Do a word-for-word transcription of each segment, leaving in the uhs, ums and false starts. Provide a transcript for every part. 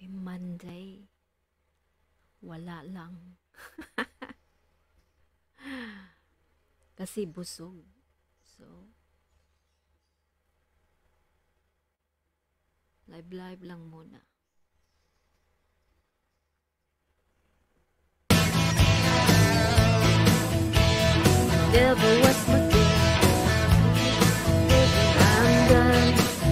Happy Monday. Wala lang. Kasi busog. So, live-live lang muna. Devil was my gift. I'm done.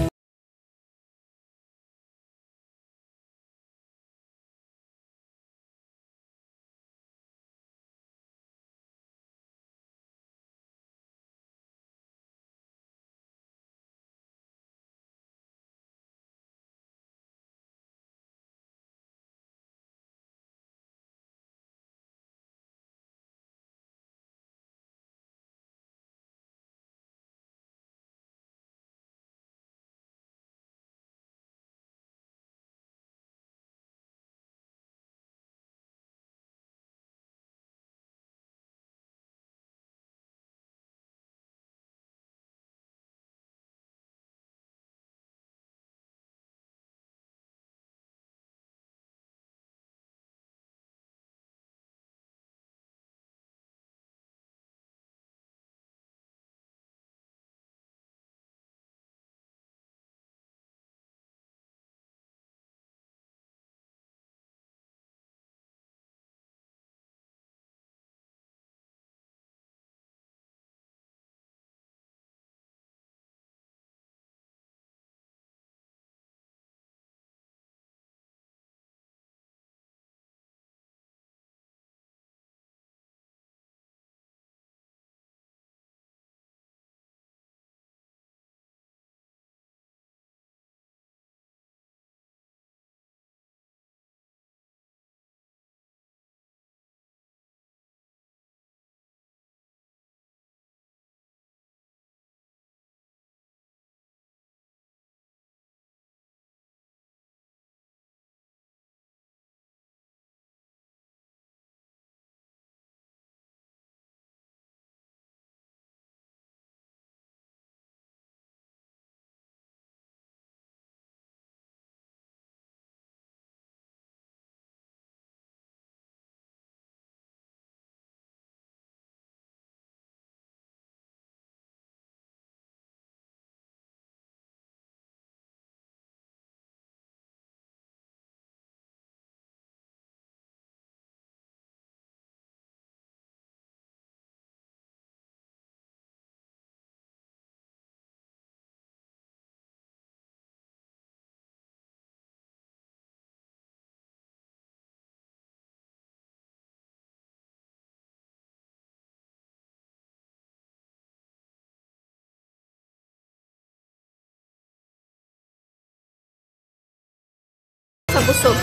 Sa busog.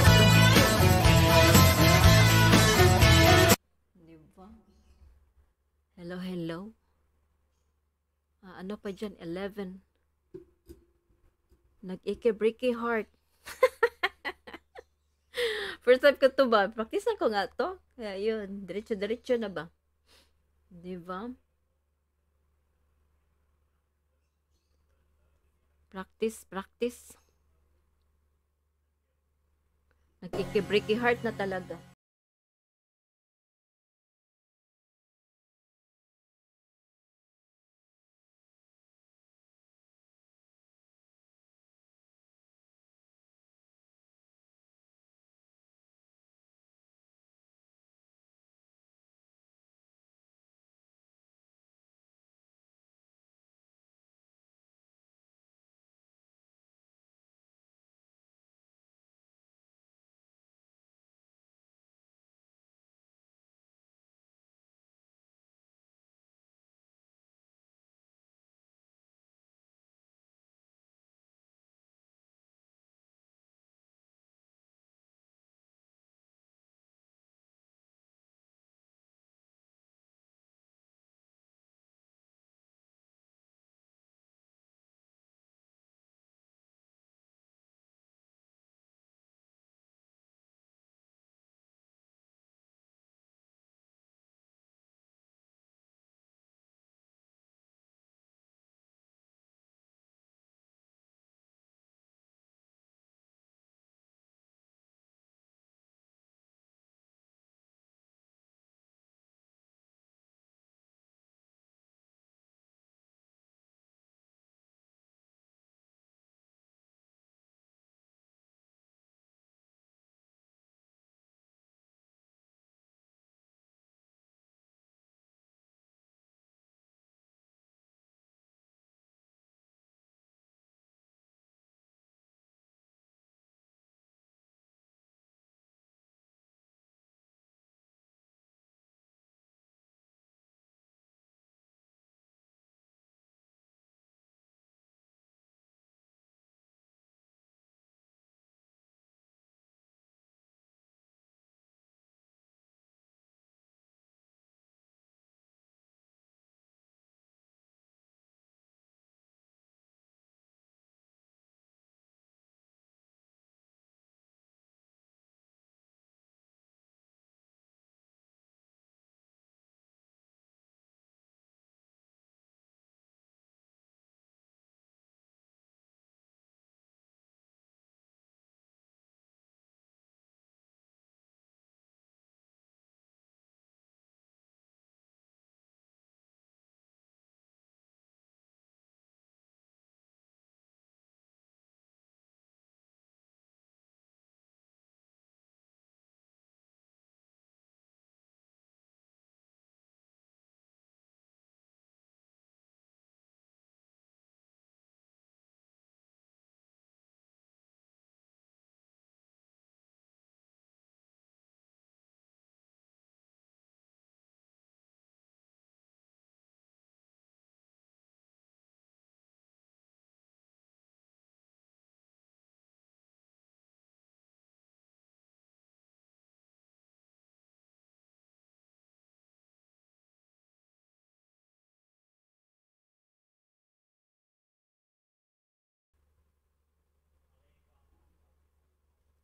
Diba? Hello, hello. Ah, ano pa dyan? eleven. Nag-ike-breaky heart. First time ko to ba? Practicean ko nga to. Kaya yun, diretso-diretso na ba? Diba? Practice, practice. Nagkiki-breaky heart na talaga.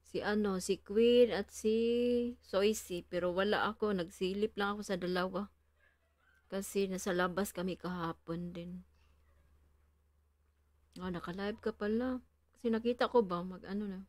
Si ano, si Queen at si Soisy. Pero wala ako, nagsilip lang ako sa dalawa. Kasi nasa labas kami kahapon din. Ah, naka-live ka pala. Kasi nakita ko ba, mag-ano na.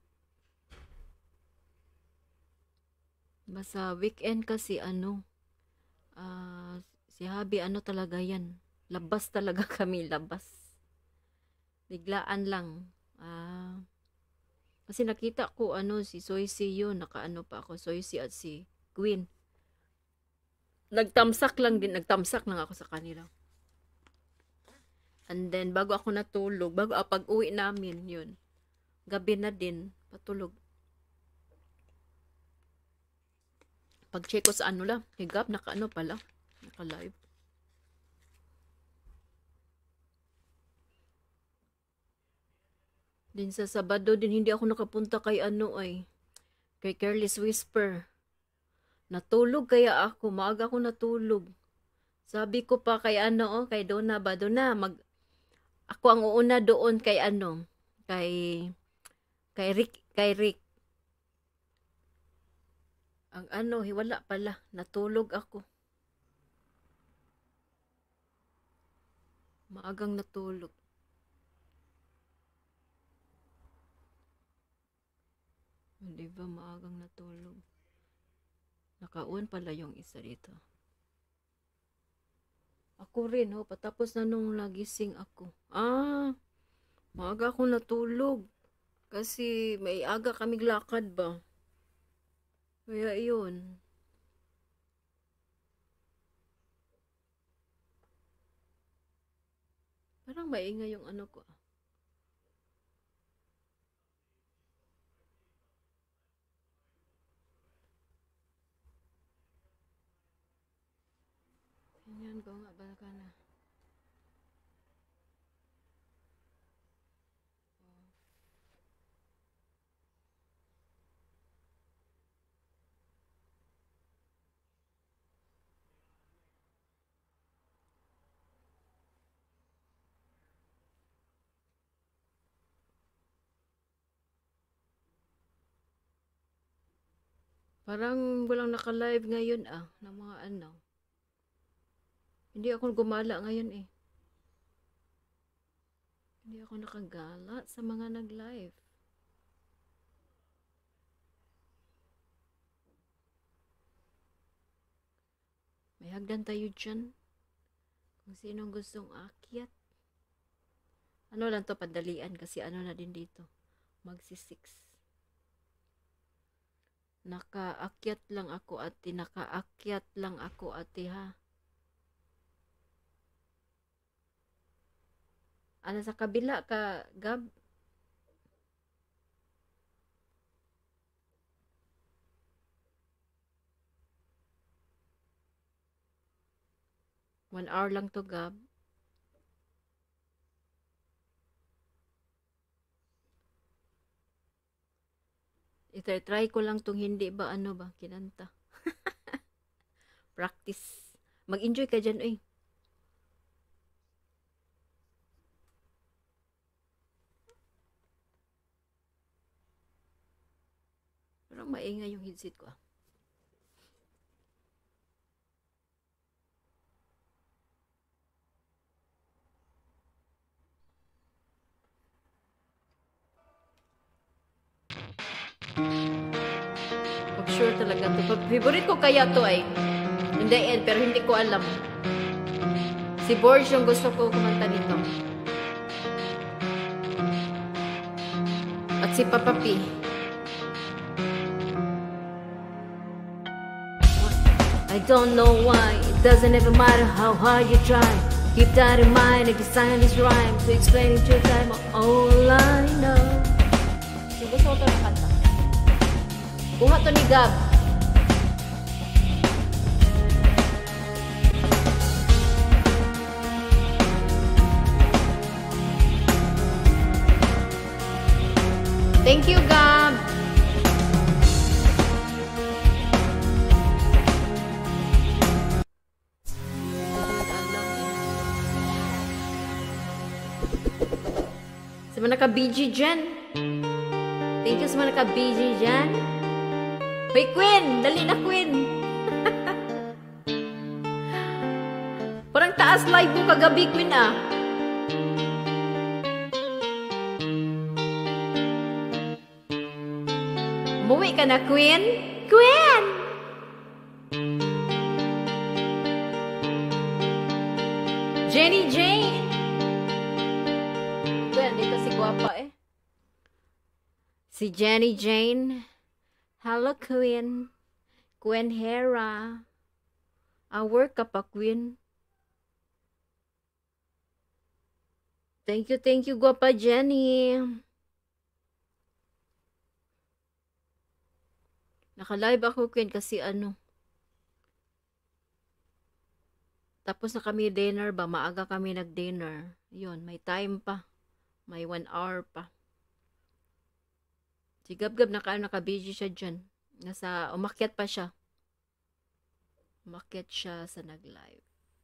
Basta weekend kasi ano, ah, si Habi ano talaga yan. Labas talaga kami, labas. Biglaan lang. Ah, kasi nakita ko ano, si Soisy yun, nakaano pa ako, Soisy at si Queen. Nagtamsak lang din, nagtamsak lang ako sa kanila. And then, bago ako natulog, bago ah, pag-uwi namin, yun, gabi na din, patulog. Pag-check ko sa ano lang, higap, naka-ano pala, naka-live. Din sa Sabado din, hindi ako nakapunta kay ano ay, kay Careless Whisper. Natulog kaya ako, maaga ako natulog. Sabi ko pa kay ano, oh, kay Donna ba, Donna, mag, ako ang uuna doon kay ano, kay, kay Rick, kay Rick. Ang ano, wala pala, natulog ako. Maagang natulog. Di ba, maagang natulog. Naka-on pala yung isa dito. Ako rin, ho, patapos na nung nagising ako. Ah, maaga ako natulog. Kasi may aga kaming lakad ba. Kaya yun. Parang maingay yung ano ko. Ganyan ko nga ba ka na. Parang walang naka-live ngayon ah, ng mga ano. Hindi ako gumala ngayon eh. Hindi ako nakagala sa mga nag-live. May hagdan tayo dyan. Kung sinong gustong akyat. Ano lang to, padalian kasi ano na din dito. Magsi six. Nakaakyat lang ako ate, nakaakyat lang ako ate ha. Ano sa kabila ka, Gab? One hour lang to, Gab. I-try ko lang tong hindi ba ano ba kinanta. Practice. Mag-enjoy ka dyan eh. Parang maingay yung headset ko ah. Pag sure talaga to. Favorite ko kaya to ay in the end, pero hindi ko alam. Si Borge yung gusto ko kumanta nito. At si Papa P. I don't know why, it doesn't even matter how hard you try. Keep that in mind if you sign this rhyme to explain it to time all I know. Yung gusto ko ito na kanta. Kuha to ni Gab. Thank you, Gab. Sa mga naka-B G Gen. Thank you sa mo naka-busy dyan? Hoy, Queen! Dali na, Queen! Parang taas live mo kagabi, Queen, ah. Umuwi ka na, Queen? Queen! Jenny Jane! Queen, dito si Guapa, eh. Si Jenny Jane. Hello, Queen. Queen Hera. Ah, work ka pa, Queen. Thank you, thank you, Guapa Jenny. Naka-live ako, Queen, kasi ano. Tapos na kami dinner ba? Maaga kami nag-dinner. Yun, may time pa. May one hour pa. Si Gab-Gab naka, naka-busy siya dyan. Nasa, umakyat pa siya. Umakyat siya sa nag-live.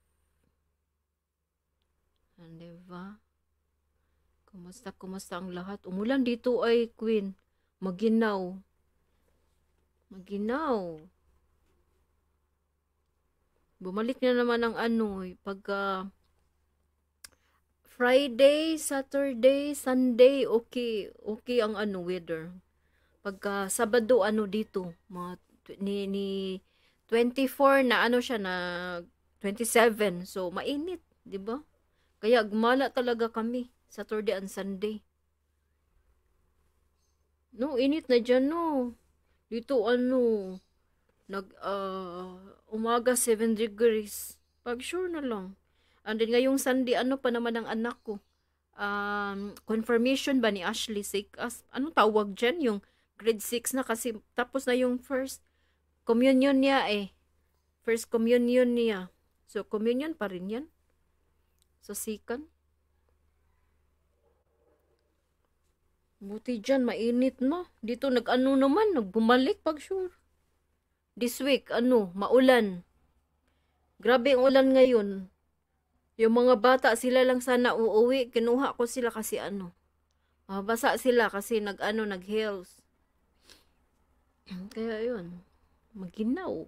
And diba? Kumusta, kumusta ang lahat? Umulan dito ay, Queen. Maginaw. Maginaw. Bumalik na naman ang ano, eh, pagka Friday, Saturday, Sunday, okay, okay ang ano, weather. Pagka Sabado, ano dito, mga, ni, ni twenty-four na ano siya, na twenty-seven, so mainit, di ba? Kaya gumala talaga kami, Saturday and Sunday. No, init na dyan, no. Dito, ano, nag, uh, umaga seven degrees. Pag sure na lang. And then ngayong Sunday, ano pa naman ang anak ko? Um, confirmation ba ni Ashley sick? As, anong tawag dyan? Yung grade six na kasi tapos na yung first communion niya eh. First communion niya. So, communion pa rin yan. So, second. Buti dyan, mainit no. Dito nag-ano naman, nagbumalik pag sure. This week, ano, maulan. Grabe ang ulan ngayon. Yung mga bata, sila lang sana uuwi. Kinuha ko sila kasi ano. Mabasa sila kasi nag-ano, nag-hills. Kaya yun. Maginaw.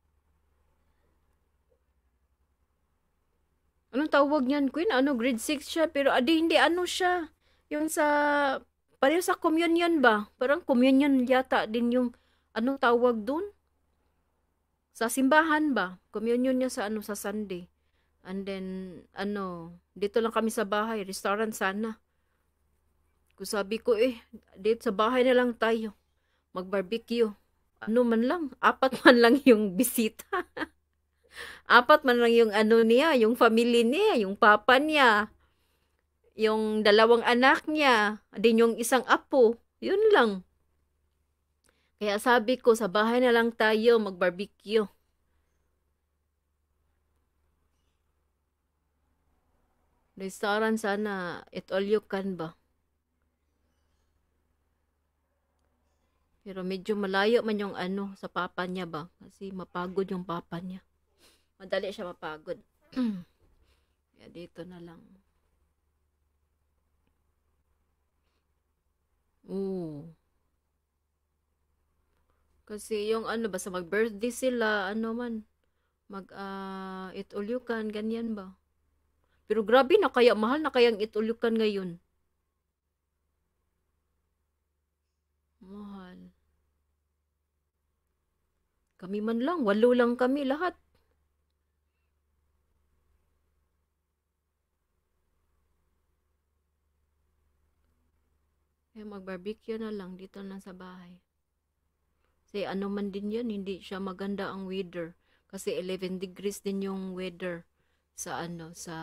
Anong tawag niyan, Queen? Ano, grade six siya. Pero adi, hindi ano siya. Yung sa, pareho sa communion ba? Parang communion yata din yung, anong tawag dun? Sa simbahan ba? Communion niya sa ano, sa Sunday. And then, ano, dito lang kami sa bahay. Restaurant sana. Kung sabi ko eh, dito sa bahay na lang tayo. Mag-barbecue. Ano man lang. Apat man lang yung bisita. Apat man lang yung ano niya, yung family niya, yung papa niya. Yung dalawang anak niya. Din yung isang apo. Yun lang. Kaya sabi ko, sa bahay na lang tayo mag-barbecue. Restaurant sana, it all you can ba? Pero medyo malayo man yung ano, sa papa niya ba? Kasi mapagod yung papa niya. Madali siya mapagod. Kaya dito na lang. Oo. Kasi yung ano, basta mag-birthday sila, ano man, mag, uh, it all you can, ganyan ba? Pero grabe na kaya, mahal na kayang it all you can ngayon. Mahal. Kami man lang, walo lang kami lahat. Kaya mag-barbecue na lang dito na sa bahay. Kasi ano man din yan, hindi siya maganda ang weather. Kasi eleven degrees din yung weather sa ano, sa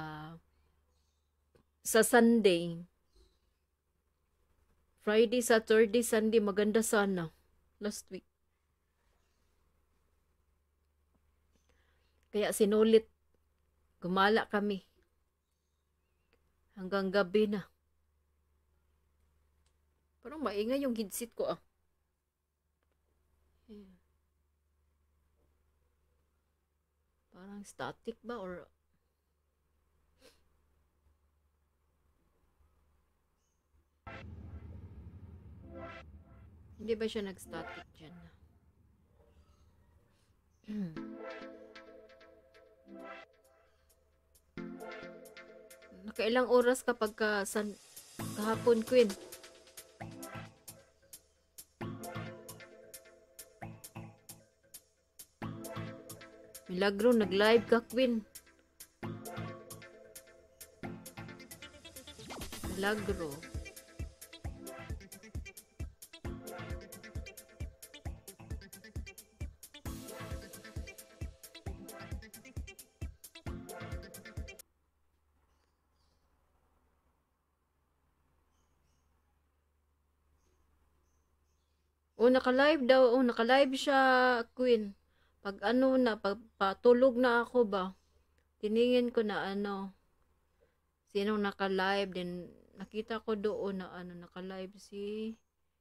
sa Sunday. Friday, Saturday, Sunday, maganda sana. Last week. Kaya sinulit, gumala kami. Hanggang gabi na. Parang maingay yung headset ko ah. Yeah. Parang static ba or Hindi ba siya nag-static dyan? Nakailang oras kapag ka san, kahapon, Queen? Milagro, nag-live ka, Queen. Milagro. O, naka-live daw. O, naka-live siya, Queen. Pag ano na, pag patulog na ako ba, tiningin ko na ano, sinong naka-live, din nakita ko doon na ano, naka-live si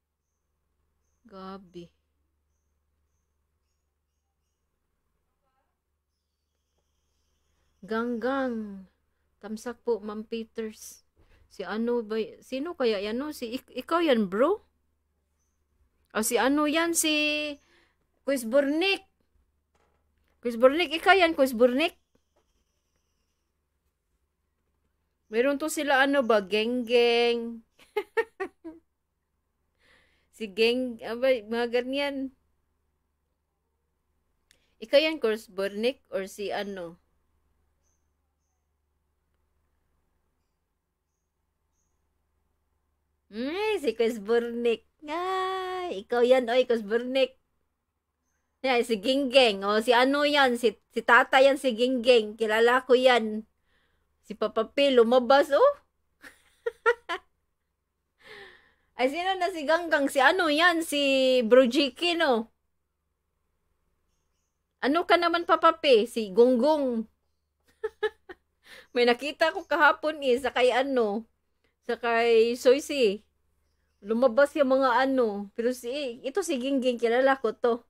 Gabi. Ganggang. Tamsak po, Ma'am Peters. Si ano ba, sino kaya yan, no? Si, ik ikaw yan, bro? O si ano yan, si Quiz Burnik. Quiz Burnik, ikaw yan, Quiz Burnik. Meron to sila ano ba, geng-geng. Si geng, abay, mga ganyan. Ikaw yan, Quiz Burnik, or si ano? Ay, si Quiz Burnik. Ay, ikaw yan, oy, Quiz Burnik. Yan, si Ginggeng. O, si ano yan? Si, si tata yan, si Ginggeng. Kilala ko yan. Si Papa P, lumabas, oh. Ay, sino na si Ganggang? Si ano yan? Si Bro Jiki, no? Ano ka naman, Papa P? Si Gonggong. May nakita ko kahapon eh, sa kay ano, sa kay Soysi. Lumabas yung mga ano. Pero si, ito si Ginggeng, kilala ko to.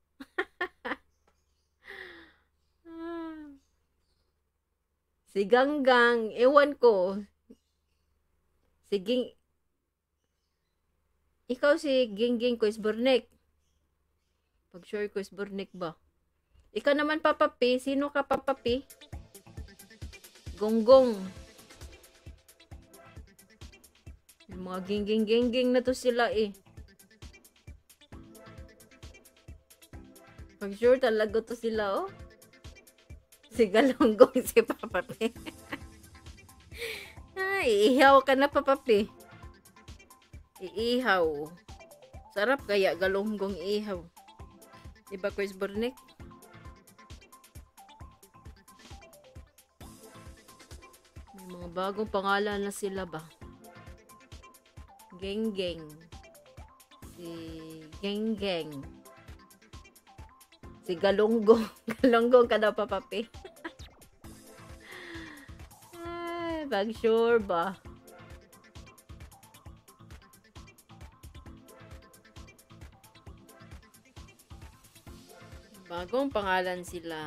Si Ganggang, ewan ko. Si Ging... Ikaw si Gingging Quiz Burnik. Pag sure Quiz Burnik ba? Ikaw naman, Papa P. Sino ka, Papa P? Gonggong. Yung mga gingging-gingging na to sila eh. Pag sure talaga to sila, oh. Si Galonggong, si Papa P. Ay, iihaw ka na, Papa P. Iihaw. Sarap kaya Galonggong iihaw. Diba, Quiz Burnik? May mga bagong pangalan na sila ba? Geng-geng. Si Geng-geng. Si Galonggong. Galonggong ka na, Papa P. Ay, bag sure ba? Bagong pangalan sila.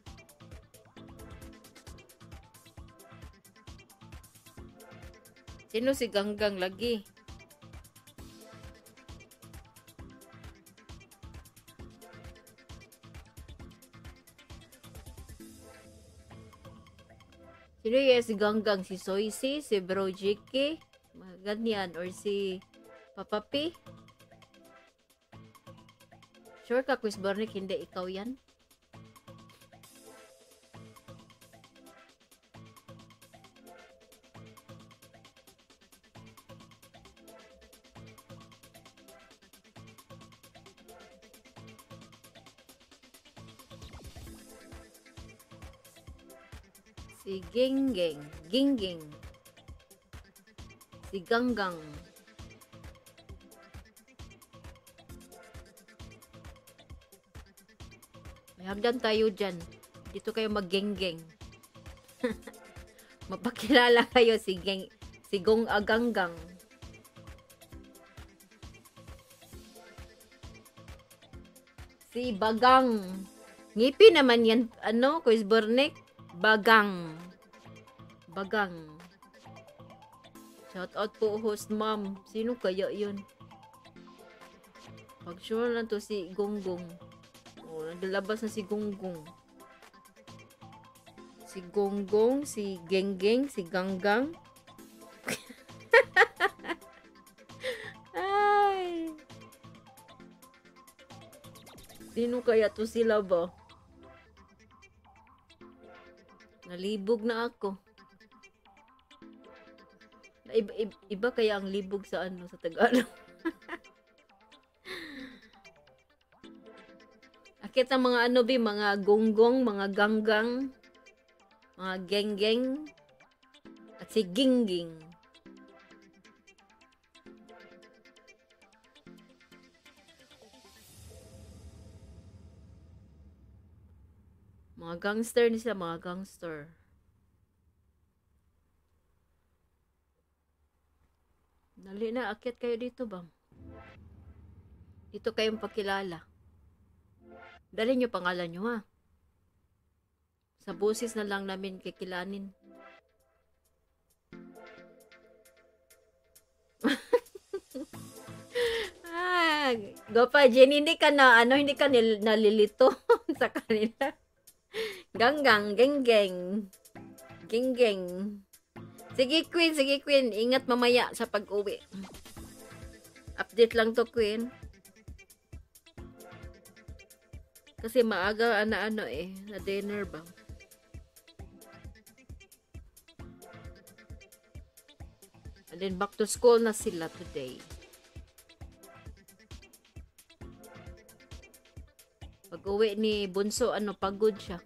Sino si Ganggang lagi? Sino yung si Ganggang? Si Soysi? Si Bro Jiki? Ganyan. Or si Papa P? Sure ka, Quiz Burnik, hindi ikaw yan? Si Ginggeng. Gingging. Si Ganggang. May hagdan tayo dyan. Dito kayo mag-genggeng. Mapakilala kayo si Geng, si Gong Aganggang. Si Bagang. Ngipi naman yan, ano, Quiz Burnik? Bagang. Bagang. Shout out po, host ma'am. Sino kaya yun? Pag sure lang to si Gonggong. Oh, naglalabas na si Gonggong. Si Gonggong, si Genggeng, si Ganggang. Ay. Sino kaya to sila ba? Nalibog na ako. Iba, iba, iba kaya ang libog sa ano sa Tagalog. Akit ang mga ano bi, mga gonggong, mga ganggang, mga genggeng, at si gingging. Mga gangster ni sila, mga gangster. Dali na, akit kayo dito bang? Dito kayong pakilala. Dali nyo pangalan nyo ha. Sa busis na lang namin kikilanin. Ah, go pa, Jenny, hindi ka na, ano, hindi ka nil, nalilito sa kanila. Ganggang, genggeng, genggeng. Sige, Queen, sige, Queen. Ingat mamaya sa pag-uwi. Update lang to, Queen. Kasi maaga ana-ano eh, na dinner ba? And then back to school na sila today. Pag uwi ni Bunso, ano, pagod siya.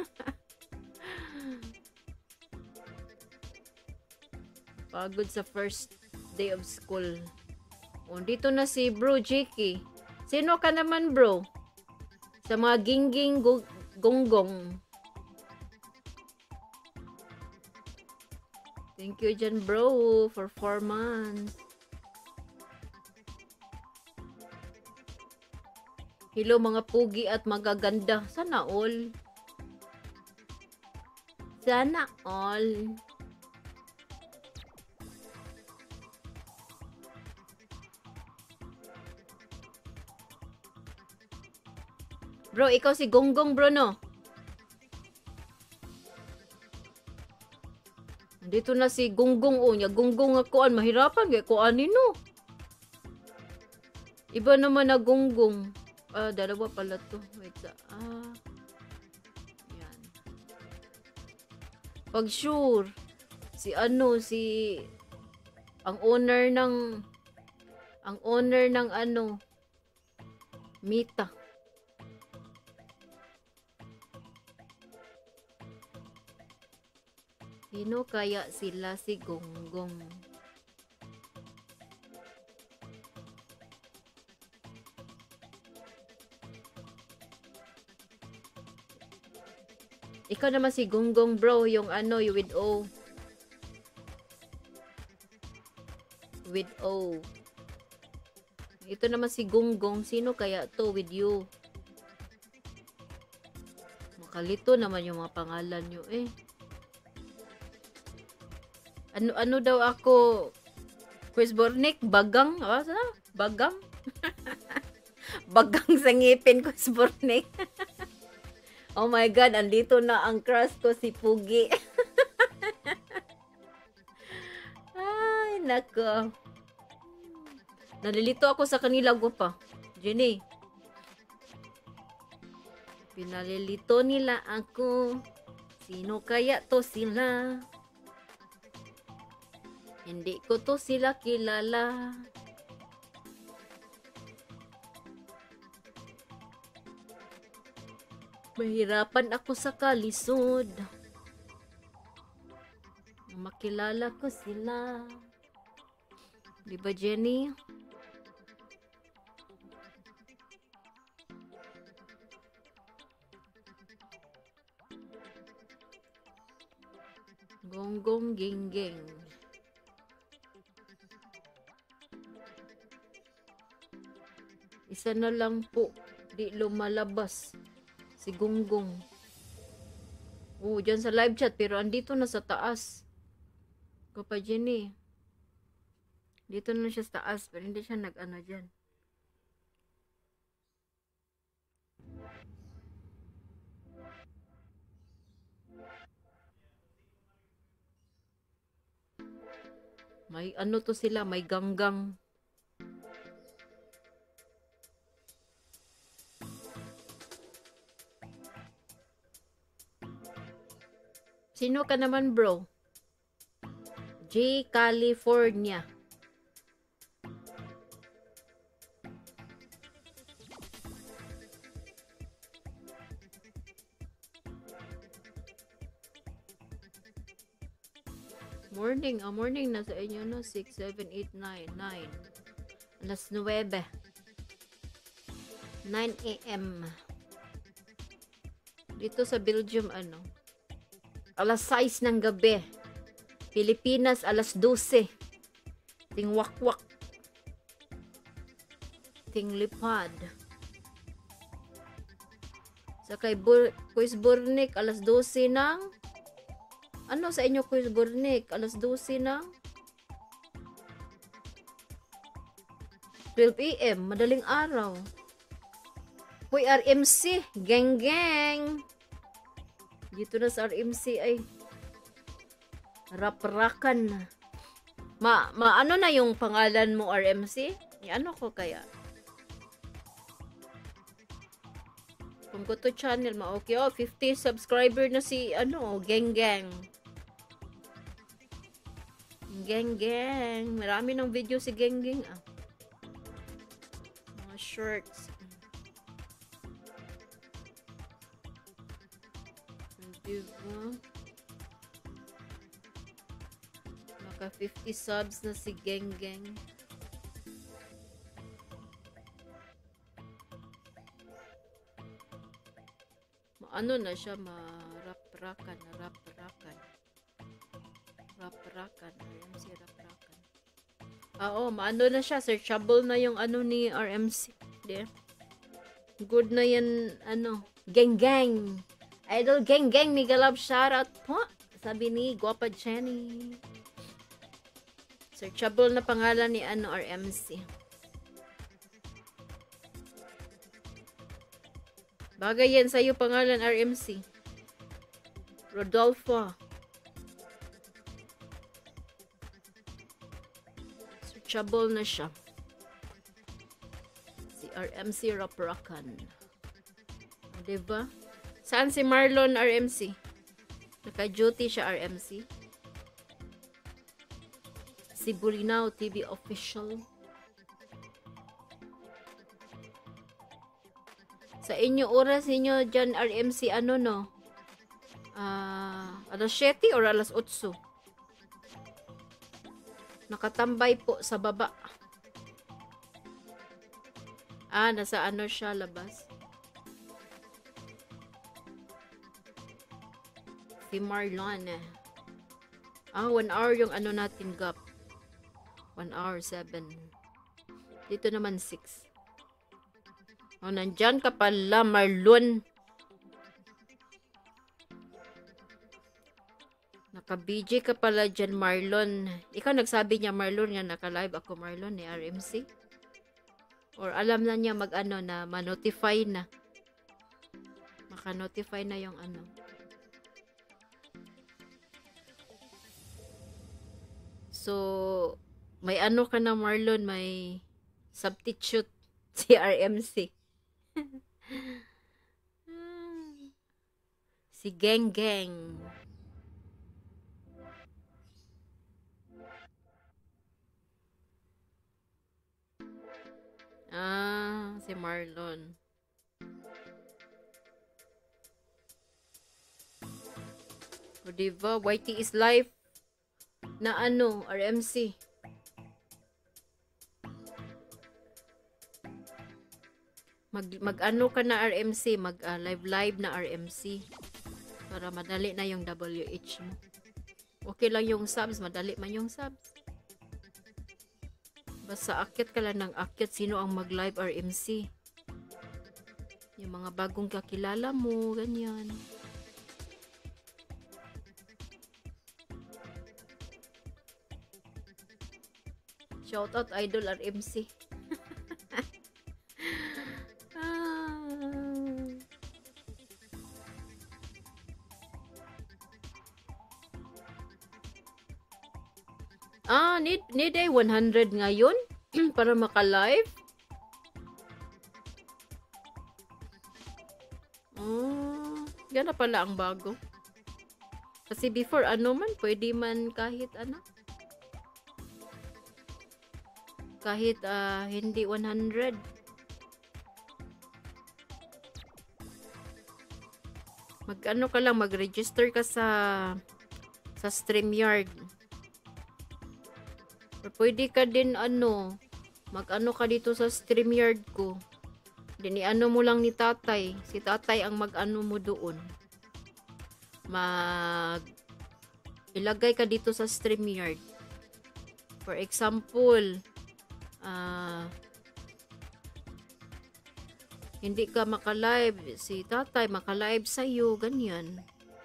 Pagod sa first day of school. O, dito na si Bro Jiki. Sino ka naman, bro? Sa mga gingging gonggong. Thank you dyan, bro, for four months. Hello, mga pugi at magaganda. Sana all. Sana all. Bro, ikaw si Gonggong, bro, no? Dito na si Gonggong, o niya. Gonggong ako, an, mahirapan, kaya ko ani, no? Iba naman na Gonggong. Ah, dalawa pala to. Wait, sa, ah. Yan. Pag sure, si ano, si, ang owner ng, ang owner ng ano, Mita. Sino kaya sila si Gonggong? Ikaw naman si Gonggong, bro, yung ano, yung with O. With O. Ito naman si Gonggong, sino kaya to with you? Makalito naman yung mga pangalan nyo eh. Ano ano daw ako, Chris Bornick, bagang, ah, sana? Bagang? Bagang sa ngipin, Chris Bornick. Oh my God, andito na ang crush ko, si Pugi. Ay, nako. Nalilito ako sa kanila, gupa. Jenny. Pinalilito nila ako. Sino kaya to sila? Hindi ko to sila kilala. Mahirapan ako sa kalisod. Makilala ko sila. Di ba, Jenny? Gonggong ginggeng. Isa na lang po, di lumalabas si Gonggong. Oh, dyan sa live chat, pero andito na sa taas. Kapa Jenny. Dito na siya sa taas, pero hindi siya nag-ano dyan. May ano to sila, may ganggang. Sino ka naman, bro? J. California. Morning, ah, morning na sa inyo, no? six, seven, eight, nine, nine. Alas nuwebe. nine a m Dito sa Belgium, ano? Alas sais ng gabi. Pilipinas, alas dose. Ting wakwak. Ting lipad. Sa kay Bur Kuis Burnik, alas dose ng... Ano sa inyo, Kuis Burnik? Alas dose ng... twelve a m Madaling araw. Hoy, R M C. Geng geng. Dito na sa R M C ay... Rap-rakan. Ma, ma, ano na yung pangalan mo, R M C? Ano ko kaya? Kung ko to channel, ma, okay. Oh, fifty subscriber na si, ano, Geng Geng. Geng Geng. Marami ng video si Geng Geng, ah. Mga shorts. Diba? Maka fifty subs na si Geng Geng. Ano na siya, ma-rap-rakan, rap-rakan. Rap-rakan, R M C rap-rakan. Ah, oh, maano na siya, searchable na yung ano ni R M C. Di? Good na yan, ano, Geng Geng. Idol Geng Geng, mega love shoutout po. Sabi ni Guapa Jenny. Searchable na pangalan ni ano, R M C. Bagay yan sa'yo pangalan, R M C. Rodolfo. Searchable na siya. Si R M C Raprakan. Diba? Saan si Marlon R M C? Naka-duty siya R M C. Si Bulinaw T V official. Sa inyo oras ninyo dyan R M C ano no? Uh, alas siyete or alas otso? Nakatambay po sa baba. Ah, nasa ano siya labas? Si Marlon eh. Ah, one hour yung ano natin gap. one hour, seven. Dito naman six. O, oh, nandyan ka pala, Marlon. Naka-B J ka pala dyan, Marlon. Ikaw nagsabi niya, Marlon, nga naka-live ako, Marlon, ni R M C. Or alam na niya mag-ano na, ma-notify na. Maka-notify na yung ano. So, may ano ka na, Marlon, may substitute si R M C. Si Geng Geng. Ah, si Marlon. O diba, Y T is life na ano, R M C. Mag, mag ano ka na R M C, mag uh, live live na R M C para madali na yung W H mo. Okay lang yung subs, madali man yung subs. Basta akyat ka lang ng akyat, sino ang mag live R M C. Yung mga bagong kakilala mo, ganyan. Shoutout Idol R M C. Ah, need, need ay one hundred ngayon para maka-live? Oh, yan na pala ang bago. Kasi before, ano man, pwede man kahit ano. Kahit uh, hindi one hundred. Mag-ano ka lang, mag-register ka sa sa StreamYard. Or pwede ka din ano, mag-ano ka dito sa StreamYard ko. Then i-ano mo lang ni tatay. Si tatay ang mag-ano mo doon. Mag ilagay ka dito sa StreamYard. For example, ah uh, hindi ka maka-live, si tatay maka-live sa'yo, ganyan.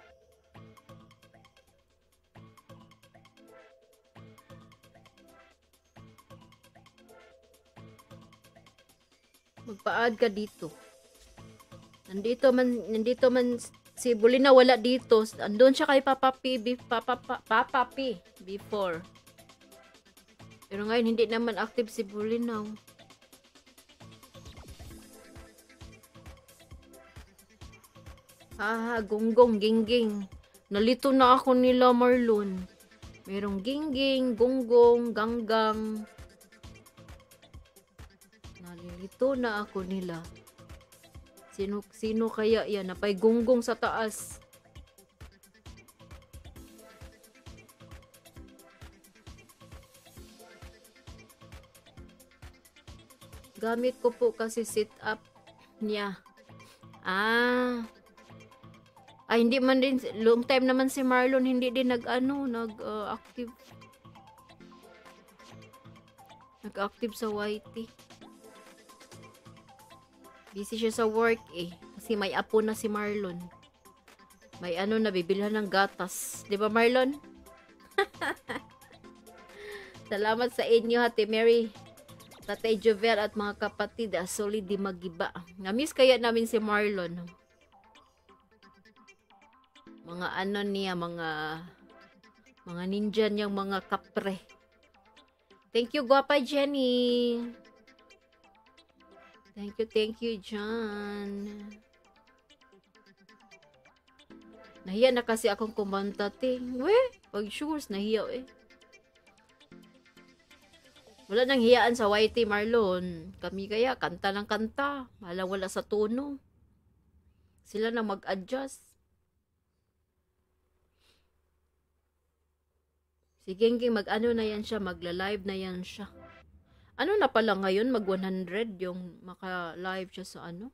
Magpa-add ka dito. Nandito man, nandito man si Bulina, wala dito. Andun siya kay Papa P, Papa, Papa, Papa P before. Pero ngayon hindi naman active si Bulinaw. Haha, gonggong, gingging. Nalito na ako nila, Marlon. Merong gingging, gonggong, ganggang. Nalilito na ako nila. Sino, sino kaya yan? Napay gonggong sa taas. Gamit ko po kasi sit up niya. Ah. Ay, hindi man din, long time naman si Marlon, hindi din nag-ano, nag-active. Uh, nag-active sa Y T. Busy siya sa work eh. Kasi may apo na si Marlon. May ano na, bibilhan ng gatas. Di ba, Marlon? Salamat sa inyo, Ate Mary, Tatay Jovel at mga kapatid. Ah, solid di magiba. Namiss kaya namin si Marlon. Mga ano niya, mga mga ninja niyang mga kapre. Thank you, Guapa Jenny. Thank you, thank you, John. Nahiya na kasi akong kumanta, ting. Weh, pag shoes, nahiya eh. Wala nang hiyaan sa Y T, Marlon. Kami kaya, kanta ng kanta. Malang wala sa tono. Sila na mag-adjust. Sige, mag-ano na yan siya, magla-live na yan siya. Ano na pala ngayon, mag one hundred yung maka-live siya sa ano?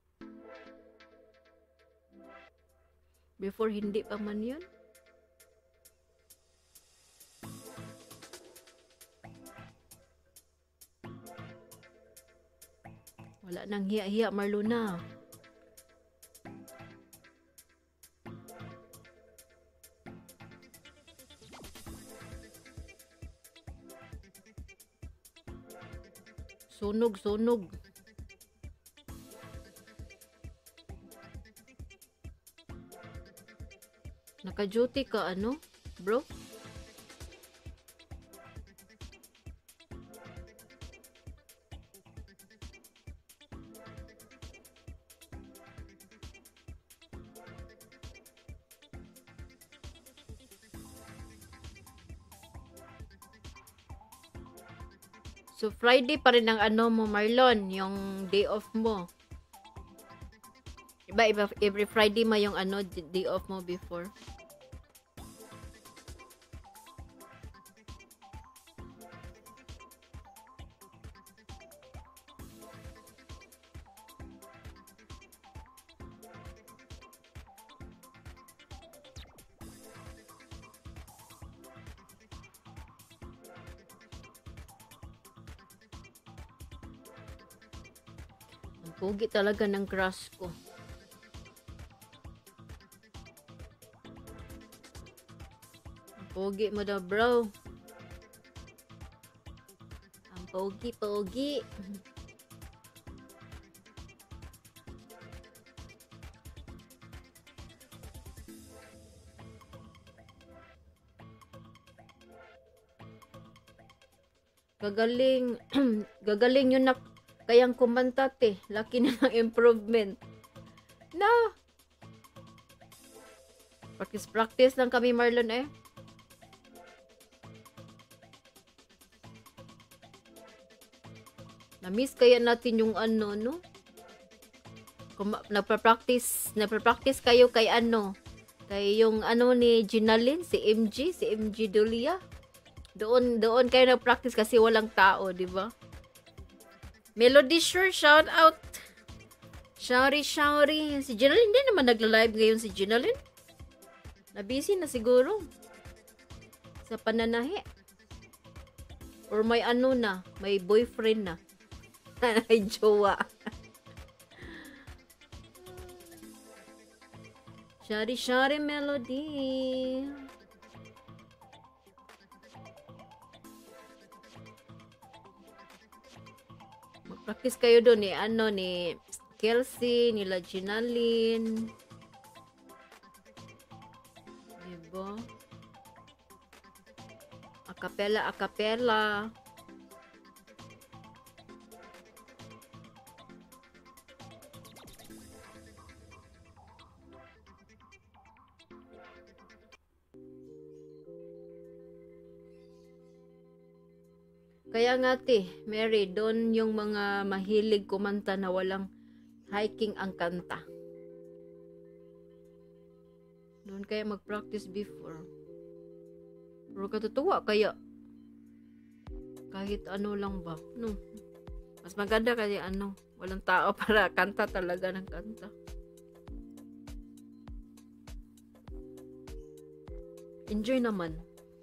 Before, hindi pa man yun. Wala nang hiya-hiya, Marlona. Sunog, sunog. Naka-duty ka, ano, bro? So, Friday pa rin ang ano mo, Marlon, yung day off mo. Iba, iba, every Friday ma yung ano, day off mo before. Pugi talaga ng crush ko. Pogi mo daw, bro. Ang pogi-pogi. Gagaling, gagaling yun na kayang kumanta te. Laki na ng improvement. Na, practice-practice lang kami Marlon eh. Na-miss kaya natin yung ano, no? Kung nagpa-practice, nagpa-practice kayo kay ano? Kay yung ano ni Ginalyn, si M G, si M G Dulia. Doon, doon kayo nag-practice kasi walang tao, di ba? Melody Sure, shout out. Shouty, shouty. Si Ginalyn, hindi naman nagla-live ngayon si Ginalyn. Na-busy na siguro. Sa pananahi. Or may ano na, may boyfriend na. Ay, jowa. Shari Shari Melody. Mag-practice kayo doon ni ano ni Kelsey, nila Ginalyn. Diba? Acapella, acapella. Kaya nga te, Mary, doon yung mga mahilig kumanta na walang hiking ang kanta. Doon kaya mag-practice before. Pero katutuwa kaya kahit ano lang ba. No. Mas maganda kasi ano, walang tao para kanta talaga ng kanta. Enjoy naman.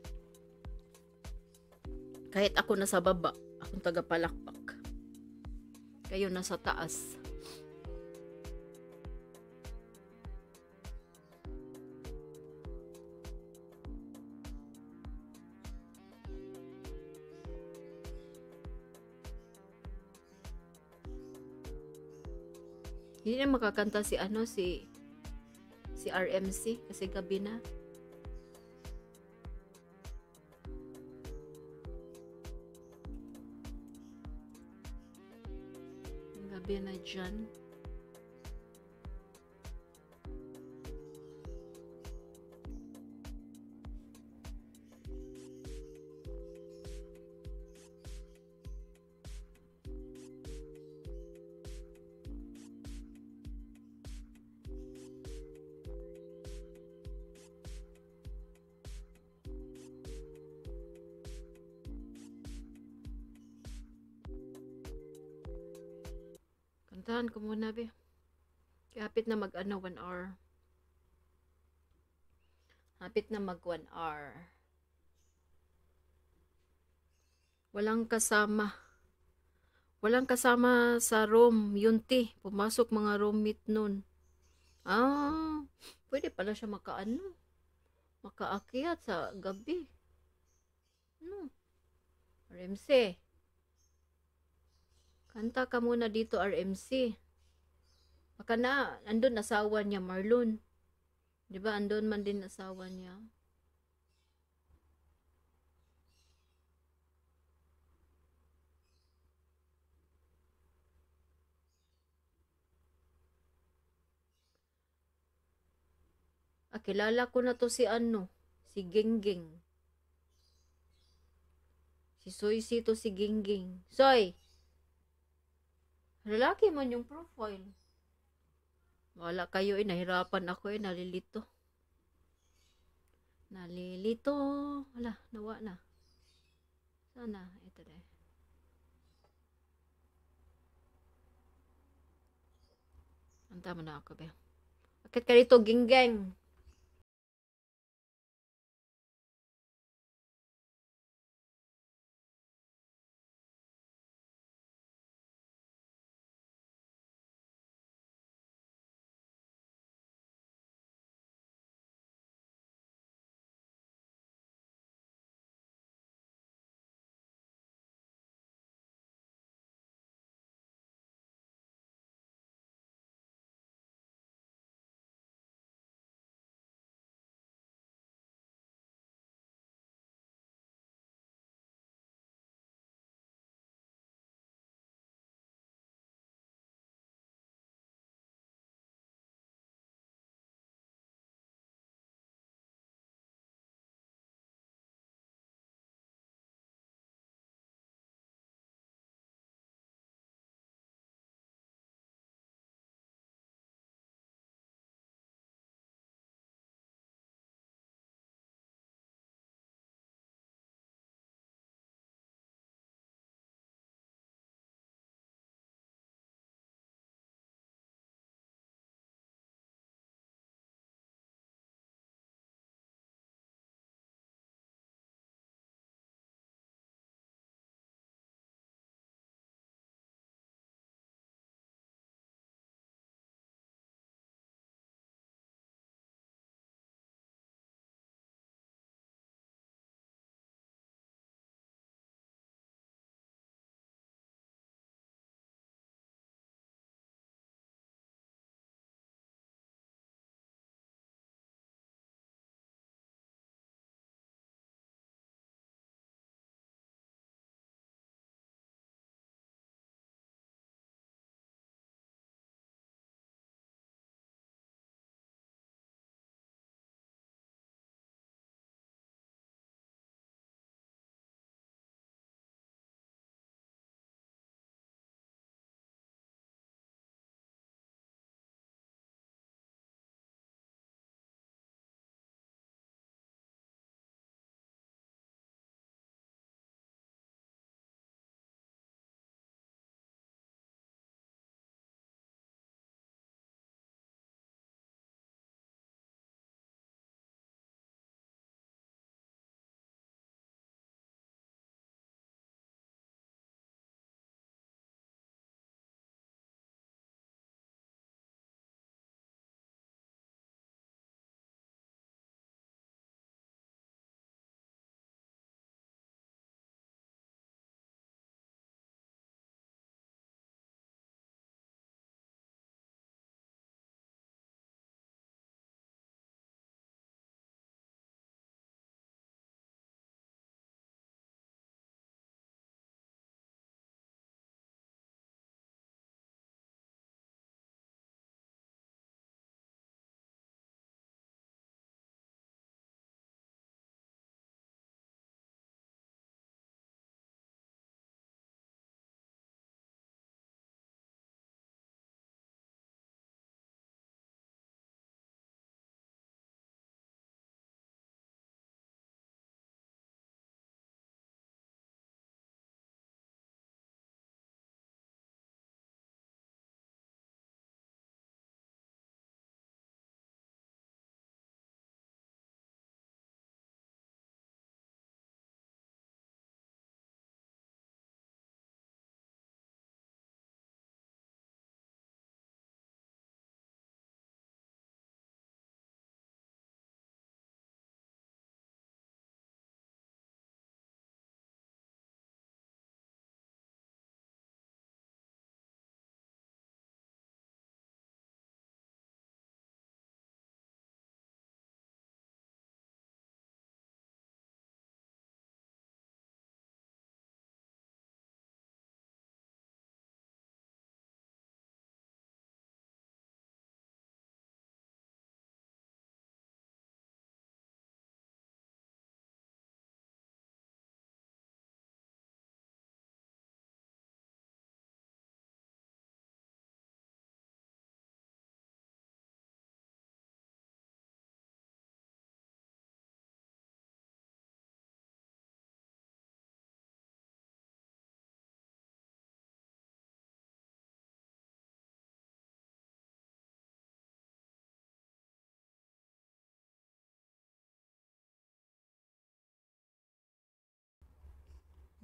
Kahit ako nasa baba, akong tagapalakpak. Kayo nasa taas. Hindi na makakanta si ano si si R M C kasi gabi na. Gabi na dyan. Kantahan ko muna, be. Hapit na mag, ano, one hour. Hapit na mag one hour. Walang kasama. Walang kasama sa room. Yun, ti. Pumasok mga roommate nun. Ah, pwede pala siya makaano. Makaakyat sa gabi. No. R M C. Kanta ka muna dito, R M C. Baka na, andun asawa niya, Marlon. Diba, andun man din asawa niya. Ah, kilala ko na to si ano, si Gingging. Si Soy Sito, si Gingging. Soy! Lalaki man yung profile. Wala kayo eh, nahirapan ako eh, nalilito. Nalilito. Wala, nawa na. Sana, ito na eh. Ang tama na ako ba? Bakit ka rito, Gingging?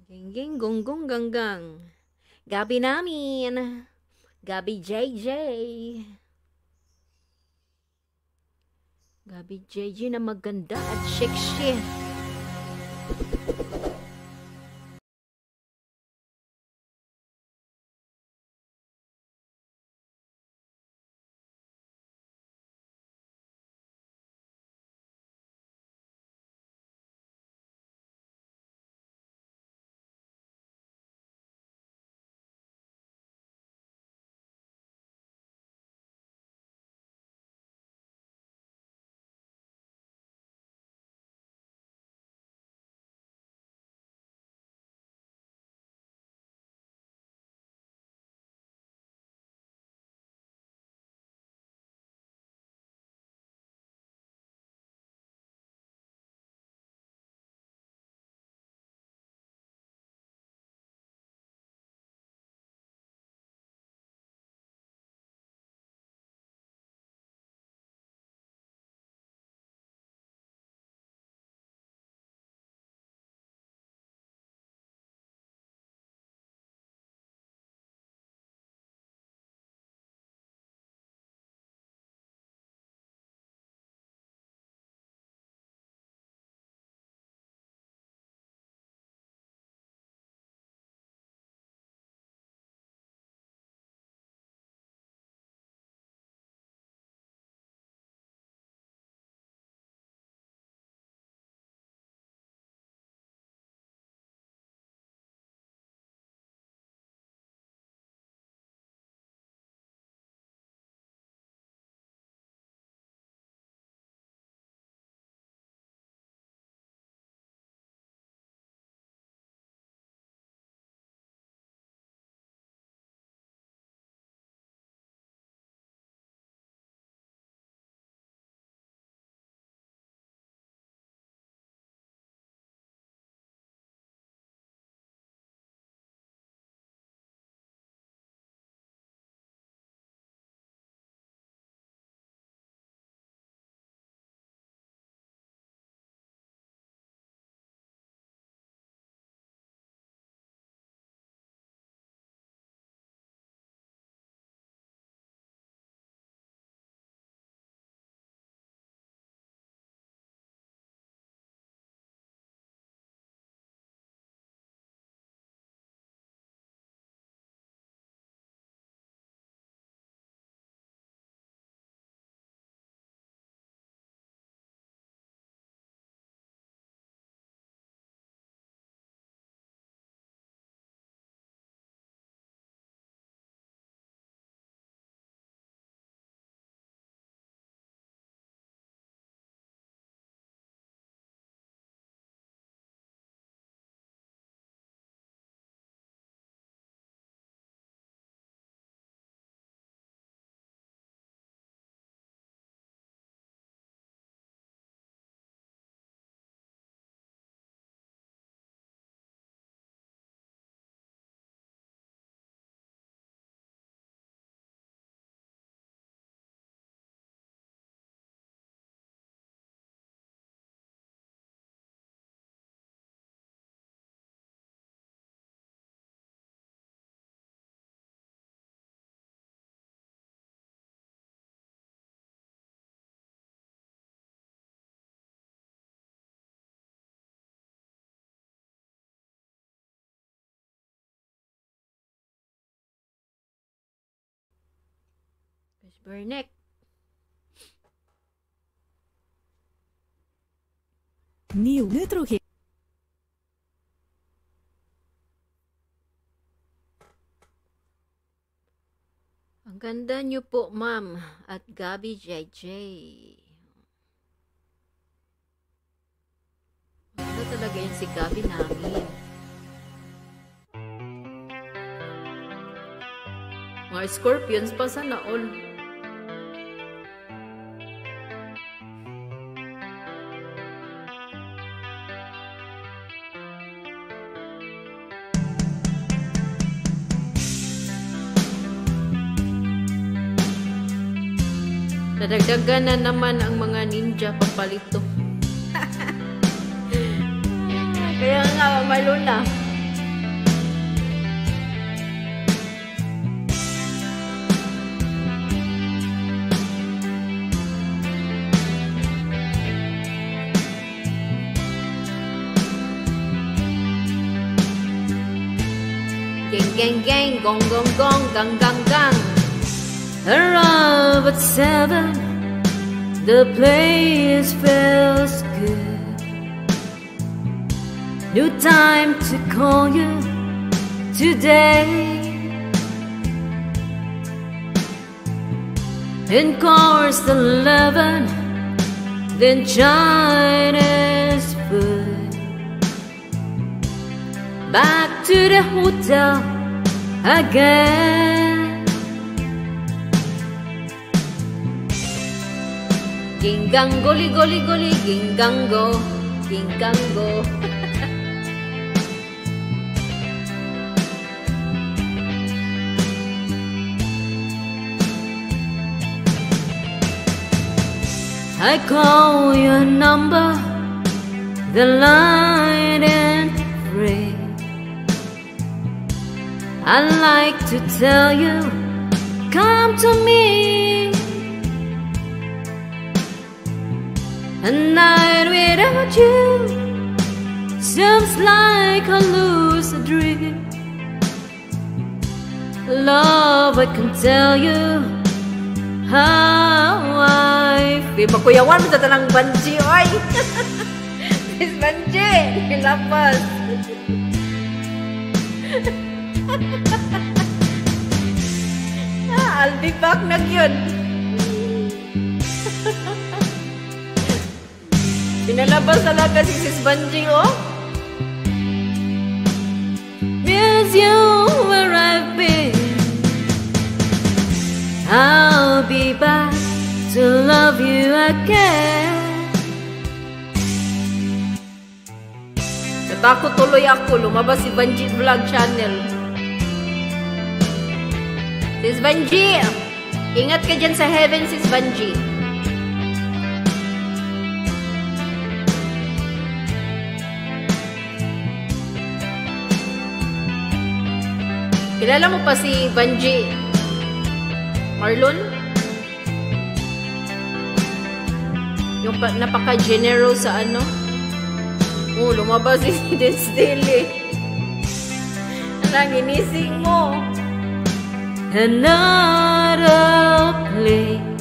Gingging, gonggong, ganggang. Gabi namin. Gabi J J. Gabi J J na maganda at sexy. Fish Bernek. New Neutrogen. Ang ganda niyo po, ma'am. At Gabi J J. Ano talaga yun si Gabi namin? Mga Scorpions pa sana all. Nadagdagan na naman ang mga ninja papalito. Kaya nga, malula. gang gang, gong gong gong, gang gang gang. Around at seven, the place feels good. New time to call you today. In course eleven, then Chinese food. Back to the hotel again. Gingang goli goli goli, gingang go, gingang go. I call your number, the line ain't free. I'd like to tell you, come to me. A night without you seems like a lucid dream. Love, I can tell you how I feel. Makuyawan mo sa tanang banji, oy! Miss Banji, nilapas. Ah, I'll be back na yun. Pinalabas talaga si Sis Banji, oh. Miss you where I've been. I'll be back to love you again. Natakot tuloy ako, lumabas si Banji Vlog Channel. Sis Banji, ingat ka dyan sa heaven, Sis Banji. Kilala mo pa si Banji Marlon? Yung pa, napaka-generous sa ano? Oh, lumabas si Dance Daily. Alang, ginising mo. Another place.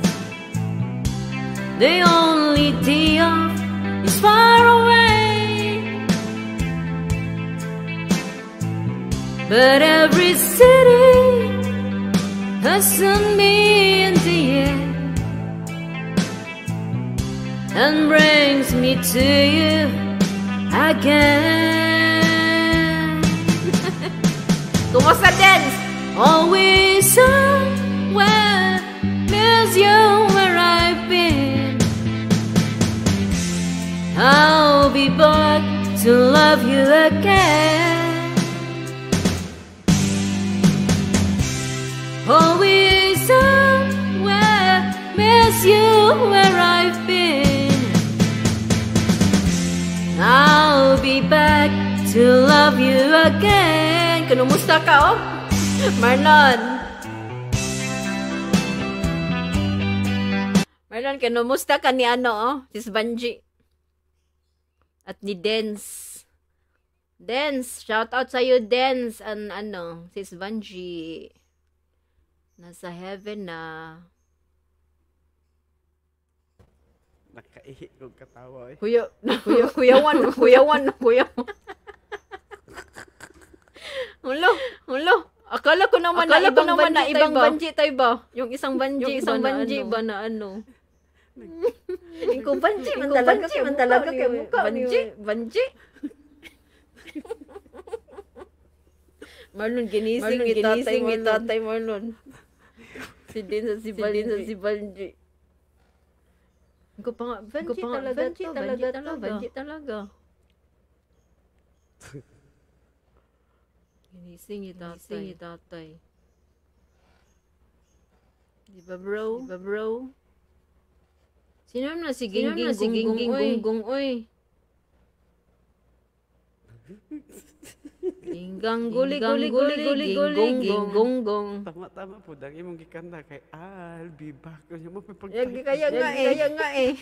The only day off is far away. But every city has sent me in the air and brings me to you again. Kumusta, Dance? Always somewhere, miss you where I've been. I'll be back to love you again. Always somewhere, miss you where I've been. I'll be back to love you again. Kanumusta ka, oh? Marlon. Marlon, kanumusta ka ni ano, oh? Sis Banji. At ni Dance. Dance, shout out sa'yo, Dance. An, ano, Sis Banji. Nasa heaven na. Nakaihi kong katawa eh. Kuya, kuya, kuyawan, kuyawan, kuyawan. Hulo, hulo. Akala ko naman Akala na ibang naman na ibang banji tayo ba? Yung isang banji, yung isang banji ba na ano? Yung banji, man talaga kay man talaga kay mukha banji, banji. Marlon ginising, ginising, gitatay Marlon. Si Din sa si Balin sa si Banji. Ko pa nga, Banji talaga, Banji talaga, Banji talaga. Ginising yung tatay. Ginising yung tatay. Di ba bro? Di ba bro? Sino na si Gingging Gunggong Gunggong oy? Ginggang guli guli guli guli guli ginggong. Tama-tama po, dang imong gikanta kay I'll be back. Kaya kaya nga eh. Kaya nga eh.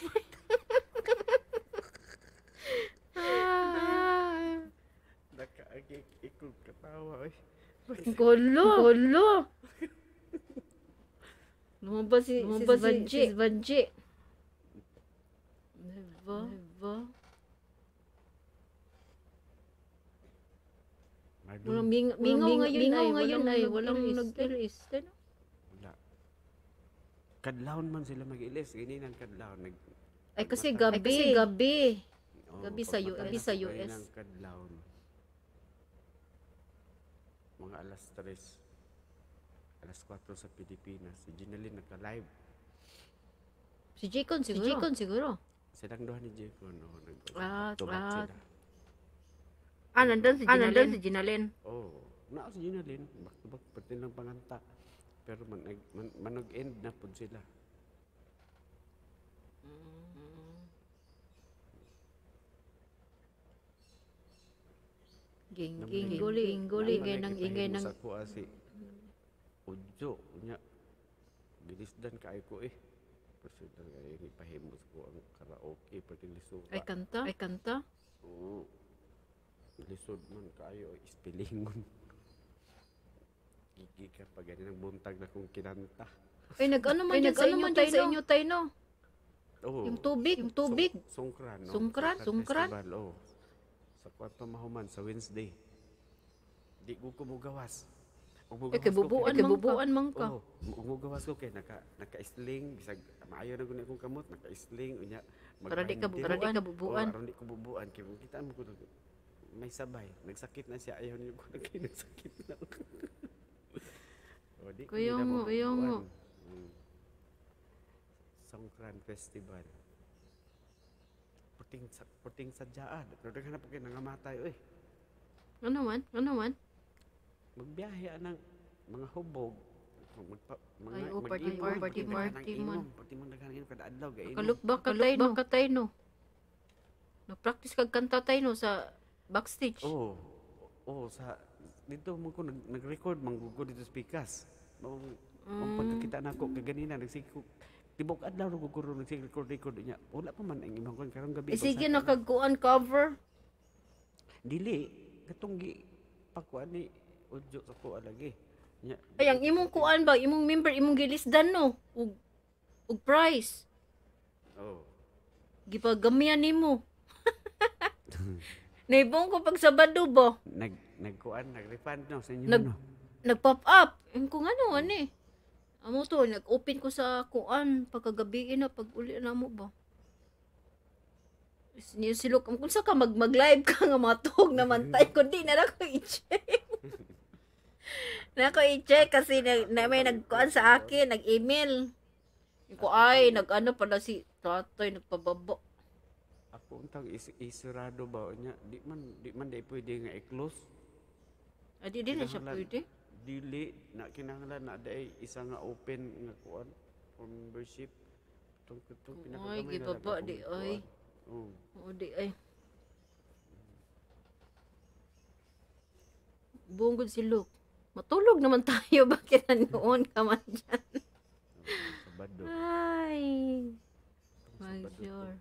Nakaagik ikog katawa eh. Gulo. Gulo. Lumabas si, Lumabas si, si Vanji. Diba? Diba? Marlon, Walang ming mingaw ngayon ay, ngayon ay, walang nag-ilis. wala. Kadlawon man sila mag-ilis. Ganyan ang kadlawon. Nag, Ay kasi mata- gabi. Ay kasi gabi. Oo, Gabi sa U- pag gabi sa mataas U pa rin S. ang kadlawon. Mga alas tres. Alas kwatro sa Pilipinas. Si Ginalyn nagka-live. Si Jicon siguro. Si Jicon siguro. Silang doon ni Jeko. No, Ah, nag-tubak ah. sila. Ah, nandun si Ginalyn. Ah, nandun si Ginalyn. Oo. Oh, naa si Ginalyn. Back to back. Pati lang panganta. Pero man, man, manog-end na po sila. Ging, ging, guli, guli, ingay ng, ingay ng, Sa kuha si Udjo. Unya. Gilisdan kaay ko eh. Kasi talaga yung ipahimos ko ang karaoke. Pati lisuka. ay kanta, ay kanta. Oo. Lisod man kayo. Ispilingon. Gigi ka pag ganyan ang buntag na kong kinanta. Ay, nag-ano man dyan sa inyo, tayo, sa inyo, tayo, no? Oo. Yung tubig, yung tubig. Sung, sungkran, no? Sungkran, sungkran. Festival, oh. Sa kwarto mahuman, sa Wednesday. Di ko kumugawas. Eh, kibubuan, kibubuan man ka. Oo, umugawas ko kay naka naka-sling bisag maayo na guni akong kamot, naka-sling unya. Para di ka para di ka bubuan. Para di ko bubuan kay kita mo ko may sabay. Nagsakit na siya ayaw niyo ko nagkay nagsakit na. O di ko Kuya na mo, kuya mo. Mm. Songkran Festival. Puting sa puting sadyaan. Pero daghan na po kay nangamatay oy. Ano man? Ano man? Magbiyahe ng mga hubog. Magpa, mga, Ay, oh, party, mag-inom, party, party, party, party man. man. Party man daghan inom kada adlaw gainom. Kalukbak ka tayo, no? Ka tayo, no? Nag-practice kag kanta tayo, no? Sa backstage. Oo. Oo, sa dito mo ko nag, nag-record manggugod dito sa Pikas. Mao mm. pagkakita nako kay ganina nagsikog tibok adlaw ro guguro nagsi-record record niya. Wala pa man ang imong kon karong gabi. Eh, sige na kagkuan cover. Dili katong gi pakuan ni Udjo sa kuha lagi. Nya. Ay, ang imong kuan ba, imong member, imong gilisdan, no? Ug, ug price. Oo. Gipagamian nimo. Naibong ko pag Sabado ba? Nag nagkuan, nag-refund no sa inyo Nag, no. Nag-pop up. Yung kung ano, ano eh. Amo to, nag-open ko sa kuan, pagkagabi na, pag uli na mo ba? Niyo silok, kung sa ka mag, mag-live ka nga matog naman tayo, kundi na ako i-check. na ako i-check kasi na, na may nagkuan sa akin, nag-email. Ko ay, nag-ano pala si tatay, nagpababa. Ako untang is isirado ba nya di man di man dai pwede nga i-close. Ah, di din na siya pwede. Dili na kinahanglan na dai isa nga open nga kuan for membership. Tung tung Ay, gibaba di ay. Oo. Oo di ay. Bungod si Luke. Matulog naman tayo, bakit nanoon ka man dyan? Sabado. Ay. My sure.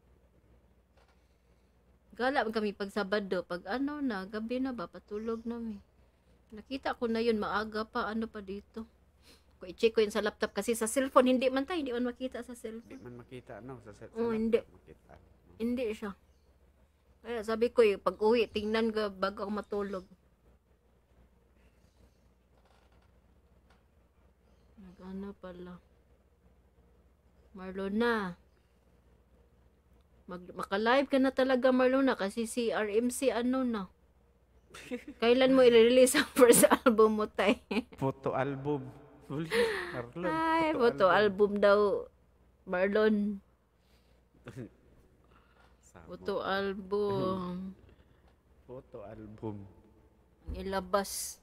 Gala kami pag Sabado, pag ano na, gabi na ba, patulog namin. Nakita ko na yun, maaga pa, ano pa dito. Ko i-check ko yun sa laptop kasi sa cellphone, hindi man tayo, hindi man makita sa Di cellphone. man makita no sa set. Oo, hindi. Makita. Hindi siya. Kaya sabi ko, eh, pag uwi, tingnan ko bago ako matulog. Nag-ano pala. Marlona. Mag maka-live ka na talaga, Marlona, kasi si R M C ano na. Kailan mo i-release ang first album mo, tay? Photo album. Full Marlon. Ay, photo album daw, Marlon. Samo. Photo album. Photo album. Ilabas.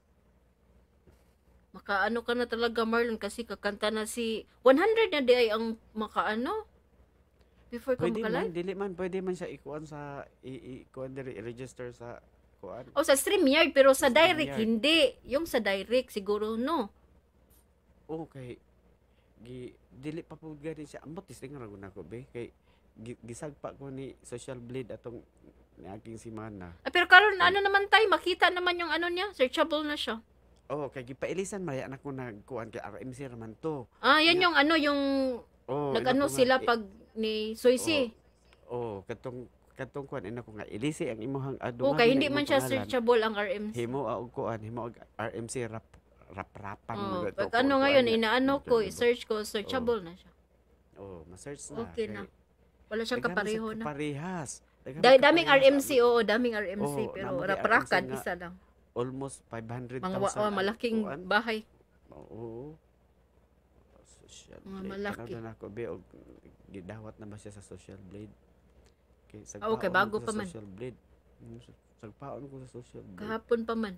Makaano ka na talaga, Marlon, kasi kakanta na si one hundred na di ay ang makaano. Before ka Pwede man, maka-live. dili man, pwede man siya ikuan sa, i- ikuan diri, i-register sa kuan. O sa StreamYard, pero sa direct, StreamYard. hindi. Yung sa direct, siguro, no. Okay. Gi, dili pa po gani siya. Ambot, tisting ragon ako, be. Kay, gi- gisagpa ko ni Social Blade atong ni aking simana. Ah, pero karon ano naman tay, makita naman yung ano niya, searchable na siya. Oh, kay gipailisan maya anak ko nagkuan kay R M C raman to. Ah, yan Nya. yung ano, yung Oh, ina nag-ano ko nga, sila eh, pag ni Soysi. oh, katong katong kuan ina ko nga ilisi ang imong Oo, adungan. kay hindi man siya searchable ang R M C. Himo og kuan, himo og R M C rap rap-rapan Oh, mga to, pag ano kuan- ngayon, kuan niya. inaano ko, Diba? i-search ko, searchable na siya. Oh, ma-search na. Okay na. Wala siyang Daghan kapareho sa na. Kaparehas. Daghan Da- sa daming kaparehas. R M C, oo, daming R M C, Oo, pero namang raprakan, R M C nga. isa lang. Almost five hundred Mga thousand. wa- oh, malaking bahay. Oo. Social Mga blade. malaki. Ano na ako, be, og gidawat na ba siya sa social blade? Okay, Ah, okay, bago pa man. Social blade. Mm, sa- Sagpaon ko sa social blade. Kahapon pa man.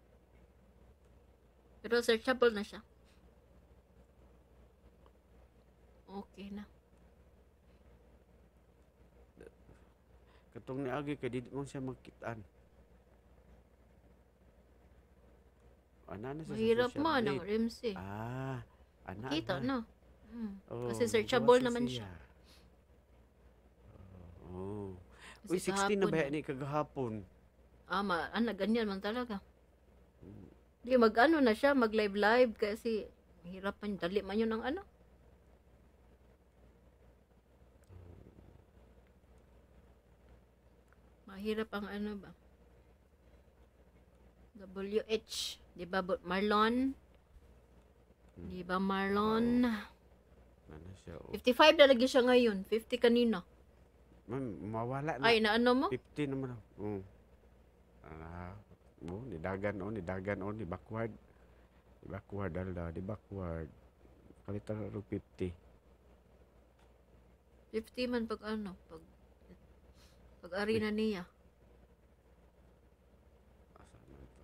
Pero searchable na siya. Okay na. Katong niagi kay di mo siya magkitaan. Ana na siya Mahirap sa social man ang blade. R M C. Ah, ana Kita na. na. Hmm. Oh, Kasi searchable gawas na naman siya. Oh. Kasi Uy, sixteen na kahapon ba eh. ni kagahapon? Ah, ma, ana, ganyan man talaga. Hmm. Di mag-ano na siya, mag-live-live kasi mahirap man, dali man yun ang ano. Mahirap ang ano ba? W H, di ba Bo- Marlon? Di ba Marlon? Ano siya? Oh. fifty-five na lagi siya ngayon. fifty kanina. Man, mawala na. Ay, naano mo? fifty naman. Oh. Ah, oh, ni dagan on, ni dagan on, ni backward. Di backward alda, di backward. Kalitan ro fifty. fifty man pag ano, pag pag ari na niya. Asa man to?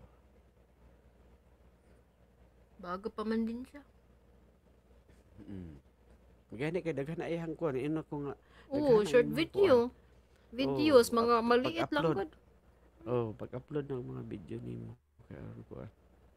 Bago pa man din siya. Mm. Gani kay daghan na iyang kuan, ino ko nga. Oo, daghan na short imong video. Videos, Oo, mga up- maliit lang pag-upload. gud. kuan. Oh, pag-upload ng mga video nimo. Kaya ano kuan.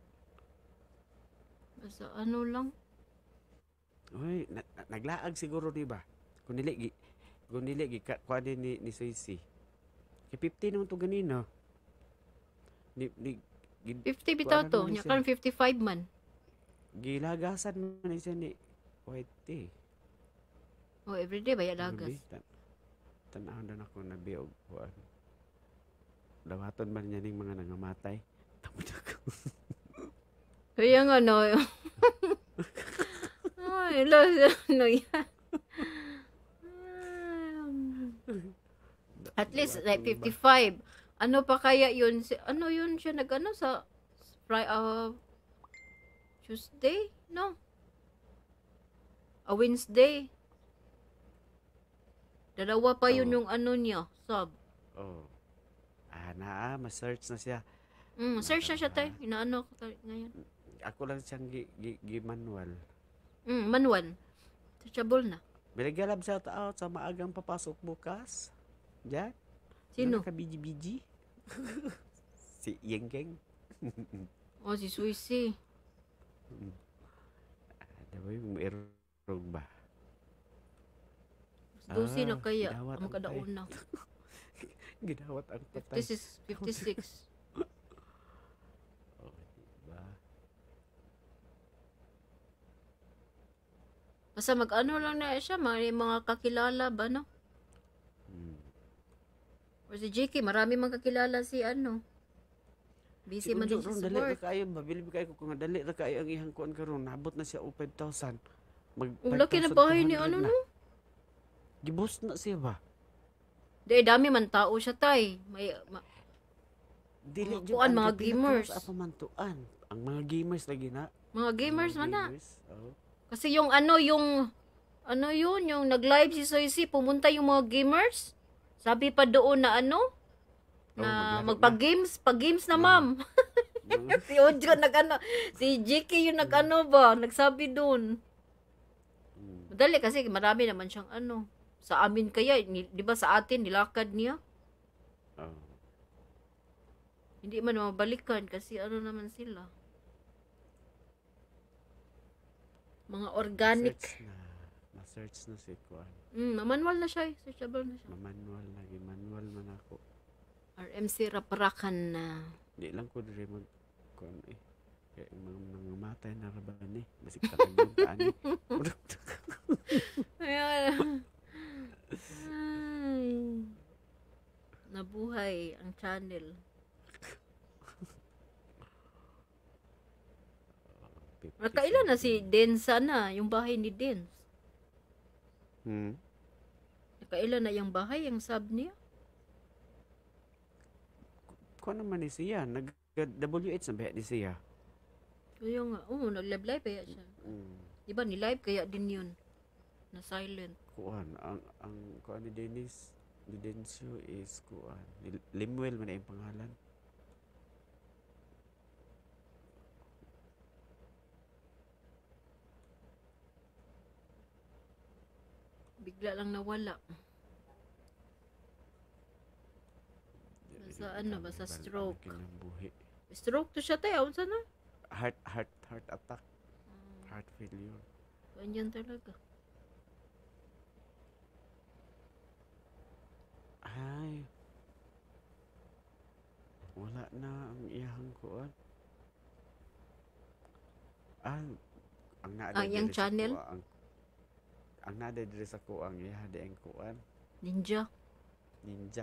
Basta ano lang. Uy, na, na- naglaag siguro di ba? Kung dili gi kung dili gi ka- kuan din ni ni Suisi. Kay fifty naman to ganina. Ni ni gi- fifty bitaw Kuan to. naman Nya siya. karon fifty-five man. Gilagasan man siya ni White eh. Oh, everyday ba lagas? Grabe, tan- Tanahon na ako na biog kuan. Dawaton man niya ning mga nangamatay. Tamo na ko. Kaya nga no. Ay, lo, ano yan. At least like fifty-five. Ano pa kaya yun? Si, ano yun siya nag-ano sa Fri uh, Tuesday? No. A Wednesday. Dalawa pa yun Oh. yung ano niya, sub. Oh. Ah, naa, ma-search na siya. Mm, search na siya tayo. Inaano ko tayo ngayon. Ako lang siyang gi, gi, gi manual. Mm, manual. Searchable na. Biligalab shout out sa maagang papasok bukas. Diyan. Sino? Ka biji-biji. Si Yengkeng. Oh, si Suisi. Ada ba yung erog ba? Dosi na Ah, kaya. gidawat Ang ang kadaon na. Gidawat ang patay. fifty-six. fifty-six. Oh, diba? Basta mag-ano lang na siya. Mga, mga kakilala ba, no? Hmm. Or si J K, marami mga kakilala si ano. Busy man din siya sa dali ra work. kayo, mabili ba kayo kung dali ra kayo ang ihang kuan karon, nabot na siya og five thousand. Mag Ang laki na bahay ni ano, no? Gibus na siya ba? Di, dami man tao siya, tay. May, ma- Dili Mga jud kuan, ang mga gipila gamers. ka Sa pamantuan. Ang mga gamers lagi na. mga gamers Mga man na. gamers, oh. Kasi yung ano, yung, ano yun, yung nag-live si Soysi, pumunta yung mga gamers. Sabi pa doon na ano, Oh, na maglaro magpa-games, pag-games na Mm. ma'am. na. Si Ojo nag-ano, si J K yung nag-ano ba, nagsabi doon. Mm. Madali kasi marami naman siyang ano. Sa amin kaya, ni, di ba sa atin, nilakad niya. Oh. Hindi man mabalikan kasi ano naman sila. Mga organic. Search na. Ma-search na si kuan. Mm, manual na siya eh. Searchable na siya. Ma-manual lagi, manual man ako. R M C Raparakan na. Di lang ko dire mag kuan eh. Kaya yung mga nangamatay na raban eh. Basig talaga yung taan eh. Ayan. Ay. Nabuhay ang channel. Nakailan na si Densa na, yung bahay ni Dens. Hmm. Nakailan na yung bahay, yung sub niya. Kuan naman ni siya. Nag-W H na ba ni siya? Kaya nga, oo, oh, nag-live-live kaya siya. Mm. Diba, ni-live kaya din yun. Na silent. Kuan. Ang, ang kuan ni Dennis, ni Densyo is kuan. Ni- Limuel man na yung pangalan. Bigla lang nawala. Sa ano ba, sa stroke. Buhi. Stroke to siya tayo, unsa na? Heart, heart, heart attack. Heart failure. Ganyan talaga. Ay. Wala na ang iyang kuan. Ah, ang naada Ang iyang diri sa channel? kuha, ang ang naada diri sa ko ang iya di ang kuan. Ninja. Ninja.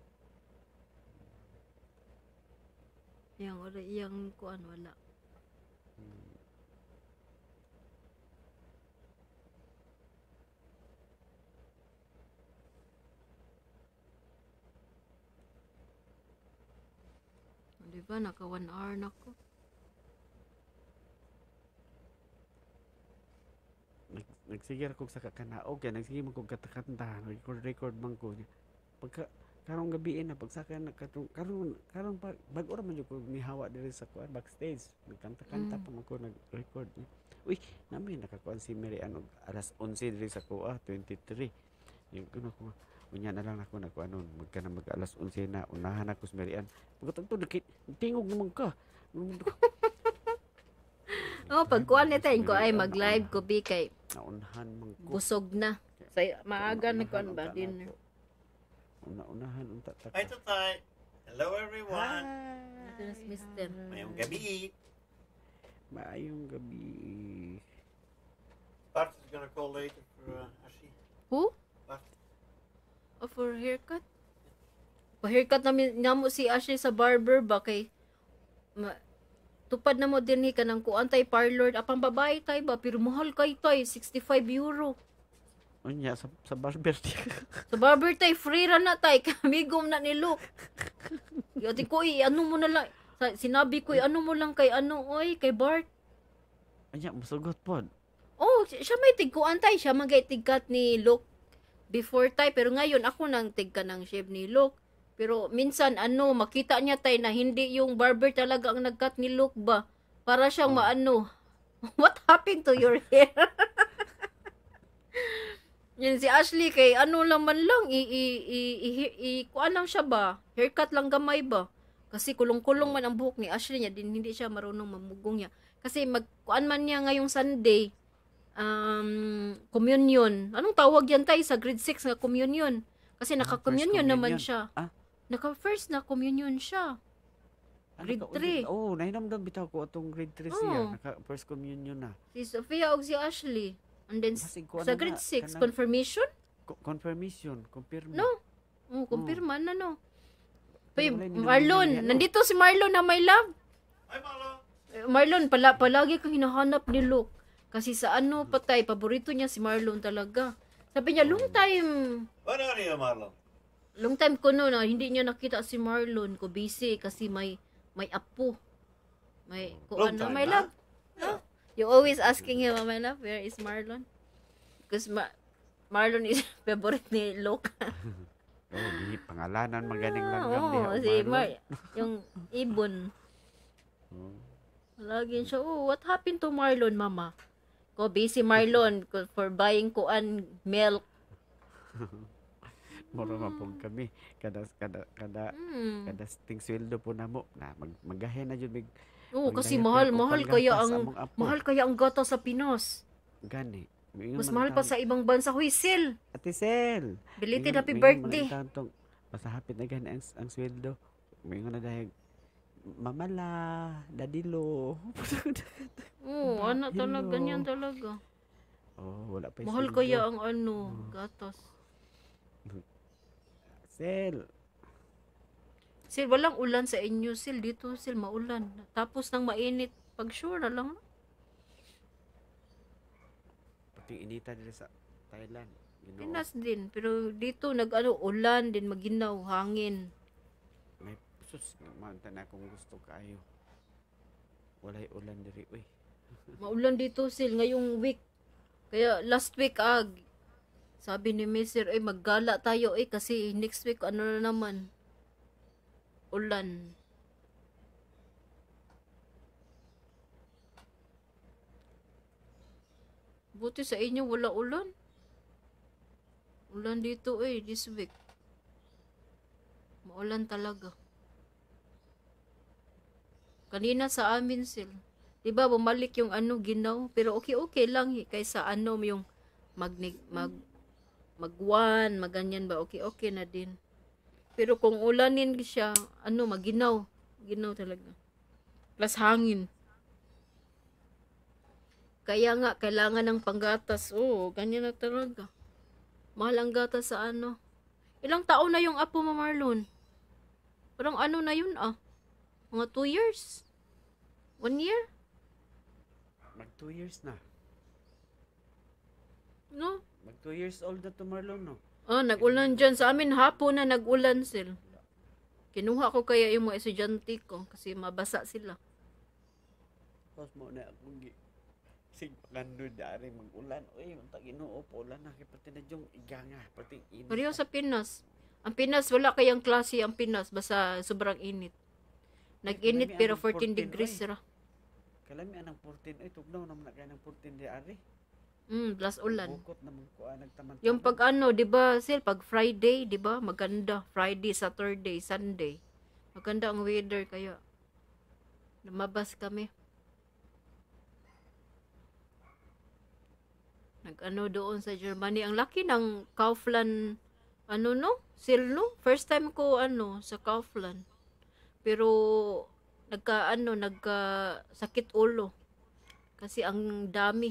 Yang wala, yang kuan wala. Hmm. Diba, naka one hour na ko. Nag, nagsigir ko sa kakanaog kaya nagsigir mo kong katakanta record record man ko niya pagka karong gabi na pagsaka na karong karong karong pag bag ora man jud ko mihawa diri sa kuan backstage nagkanta-kanta Mm. pa man ko nag-record niya. Uy, nami nakakuan si Mary Ann og alas eleven diri sa kuha twenty-three. Yung kuno ko unya na lang ako nagkuanon magka na mag alas eleven na unahan ako si Mary Ann. Pagkatapos to dikit tingog naman ka. Oh, pag kuan ni tayo ko ay mag-live ko bi kay Naunahan man ko. busog na. Sa maaga na kuan ba Unahan dinner. unta nako. Una-unahan unta ta. Hi, Tatay. Hello, everyone. Ito na si Mister. Mayong gabi. Maayong gabi. Bart is gonna call later for uh, Ashi. Who? Bart. Oh, for haircut? Pa-haircut namin namo si Ashley sa barber ba kay ma, tupad na mo din ka ng kuan tay parlor apang babae tay ba pero mahal kay tay sixty-five euro. Unya sa sa barber. Sa barber tay free ra na tay kamigom na ni Luke. Yati ko i ano mo na lang sa, sinabi ko i ano mo lang kay ano oy kay Bart. Unya musugot pod. Oh, si- siya may tigkuan tay siya magay tigkat ni Luke before tay pero ngayon ako nang tigka ng shave ni Luke. Pero minsan ano makita niya tay na hindi yung barber talaga ang nagkat ni Luke ba. Para siyang Oh. maano. What happened to your hair? Yan si Ashley kay ano lang man lang i i i, i, i kuan lang siya ba? Haircut lang gamay ba? Kasi kulong-kulong man ang buhok ni Ashley niya din hindi siya marunong mamugong niya. Kasi magkuan man niya ngayong Sunday um communion. Anong tawag yan tay sa grade six nga communion? Kasi Ah, naka-communion first naman communion. siya. Ah, Naka-first na communion siya. Grade naka- three. Oh, nahinamdam bitaw ko atong grade three Oh. siya. Naka first communion na. Si Sophia o si Ashley. And then s- Basig ko sa ano grade na, six kanang- confirmation? Co- confirmation, confirm. No. Oh, kumpirma na no. Pay, Pero wala, hindi naman Marlon, yan, no? nandito si Marlon na my love. Hi, Marlo. Eh, Marlon, pala, palagi ko hinahanap ni Luke. Kasi sa ano patay, paborito niya si Marlon talaga. Sabi niya, long time, What are you, Marlo? long time ko no na hindi niya nakita si Marlon. Ko busy kasi may may apo. May kuan Long na time my na? love. No? You always asking him, oh, my love, where is Marlon? Because Ma- Marlon is favorite ni Luke. Oh, di pangalanan maganing lang Ah, gam diha. oo, si Mar- yung ibon. Oh. Lagi siya, oh, what happened to Marlon, mama? Ko busy Marlon ko- for buying kuan milk. Moro man po kami kada kada kada Hmm. kada ting sweldo po namo na mag, magahe na jud mig Oo, Magdayat kasi kayo mahal, og mahal panggatas kaya sa ang among apo. mahal kaya ang gata sa Pinas. gani. Mingon Mas man mahal pa taon- sa ibang bansa. Huy, Sil, Ate Sel. belated mingon- happy mingon man birthday. ang taon tong Pasahapit na gani ang, ang sweldo. May nga na dahil mamala, dadilo. Oo, ano talaga, ganyan talaga. Oh, wala pa yung Mahal sweldo. kaya ang ano, gatas. Sel, Sil, walang ulan sa inyo, Sil. Dito, Sil, maulan. Tapos nang mainit. Pag sure na lang. pati inita dito sa Thailand. Ginoo. Pinas din. Pero dito, nag-ano, ulan din, maginaw, hangin. May sus, manta na akong gusto kaayo. Walay ulan diri, uy. Maulan dito, Sil, ngayong week. Kaya last week, ag, sabi ni Mister, eh, maggala tayo, eh, kasi next week, ano na naman, ulan. Buti sa inyo, wala ulan. Ulan dito, eh, this week. Maulan talaga. Kanina sa amin, Sil. Diba, bumalik yung ano, ginaw. Pero okay-okay lang, eh, kaysa ano, yung mag, mag, magwan, maganyan ba, okay-okay na din. Pero kung ulanin siya, ano, maginaw. Ginaw talaga. Plus hangin. Kaya nga, kailangan ng panggatas. Oo, ganyan na talaga. Mahal ang gatas sa ano. Ilang taon na yung apo mo, Marlon? Parang ano na yun, ah. Mga two years? One year? Mag two years na. No? Mag two years old na to Marlon, no? Ah, nag-ulan dyan. Sa amin, hapon na nag-ulan sila. Kinuha ko kaya yung mga estudyante ko kasi mabasa sila. Tapos mo na akong gi. Sig pagandod dari mag-ulan. Uy, unta ginoo po ulan na kay pati na jong iganga, pati init. Pareho sa Pinas. Ang Pinas, wala kayang klase ang Pinas. Basta sobrang init. Nag-init Kalami pero anong fourteen fourteen, degrees oy. sira. Kalami anang fourteen ay tugnaw naman na kay nang fourteen di ari. Mm, plus ulan. Bukot na mo ko nagtaman. Yung pag ano, 'di ba, Sil, pag Friday, 'di ba? Maganda. Friday, Saturday, Sunday. Maganda ang weather kaya lumabas kami. Nag-ano doon sa Germany. Ang laki ng Kaufland, ano no? Sil, no? First time ko ano sa Kaufland. Pero nagka ano, nagka sakit ulo. Kasi ang dami.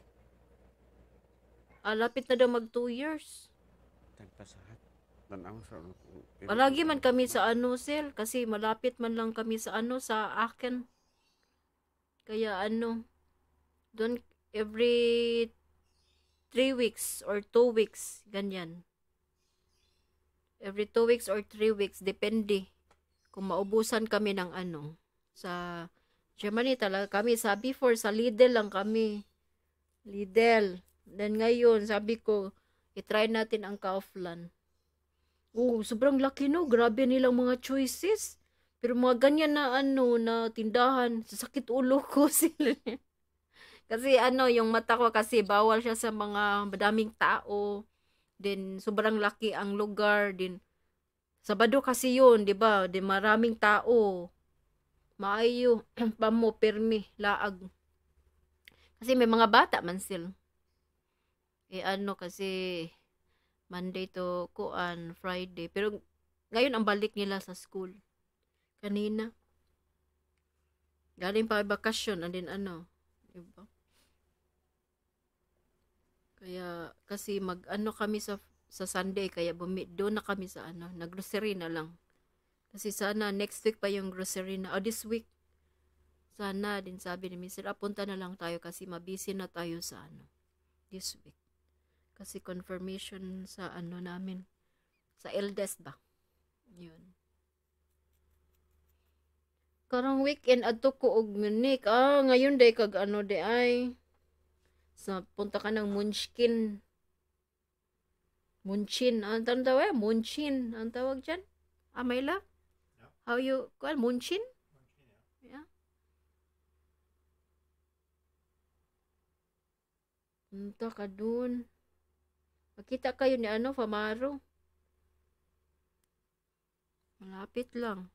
Ah, lapit na daw mag two years. Tagpasahat. Tanaw sa Palagi man kami sa ano, Sil, kasi malapit man lang kami sa ano, sa akin. Kaya ano, doon every three weeks or two weeks, ganyan. Every two weeks or three weeks, depende. Kung maubusan kami ng ano, sa Germany talaga kami, sa before, sa Lidl lang kami. Lidl. Then ngayon, sabi ko, itry natin ang Kaufland. Oh, sobrang laki no. Grabe nilang mga choices. Pero mga ganyan na ano, na tindahan, sasakit ulo ko sila. Kasi ano, yung mata ko kasi bawal siya sa mga madaming tao. Then sobrang laki ang lugar. Then Sabado kasi yun, 'di ba? Di maraming tao. Maayo pamo permi laag. Kasi may mga bata man sila. Eh ano kasi Monday to kuan Friday. Pero ngayon ang balik nila sa school. Kanina. Galing pa bakasyon and then ano, 'di ba? Kaya kasi mag ano kami sa sa Sunday kaya bumi doon na kami sa ano, naggrocery na lang. Kasi sana next week pa yung grocery na, oh, this week. Sana din sabi ni Mister apunta na lang tayo kasi mabisi na tayo sa ano, this week. Kasi confirmation sa ano namin, sa eldest ba? Yun. Karang weekend adto ko og Munich. Ah, ngayon day kag ano day ay sa punta ka ng Munchkin. Munchin. Ang tawag eh? Munchin. Ang tawag dyan? Ah, Mayla? Yeah. How you call? Munchin? Yeah. Punta ka dun. Makita kayo ni ano, Famaro. Malapit lang.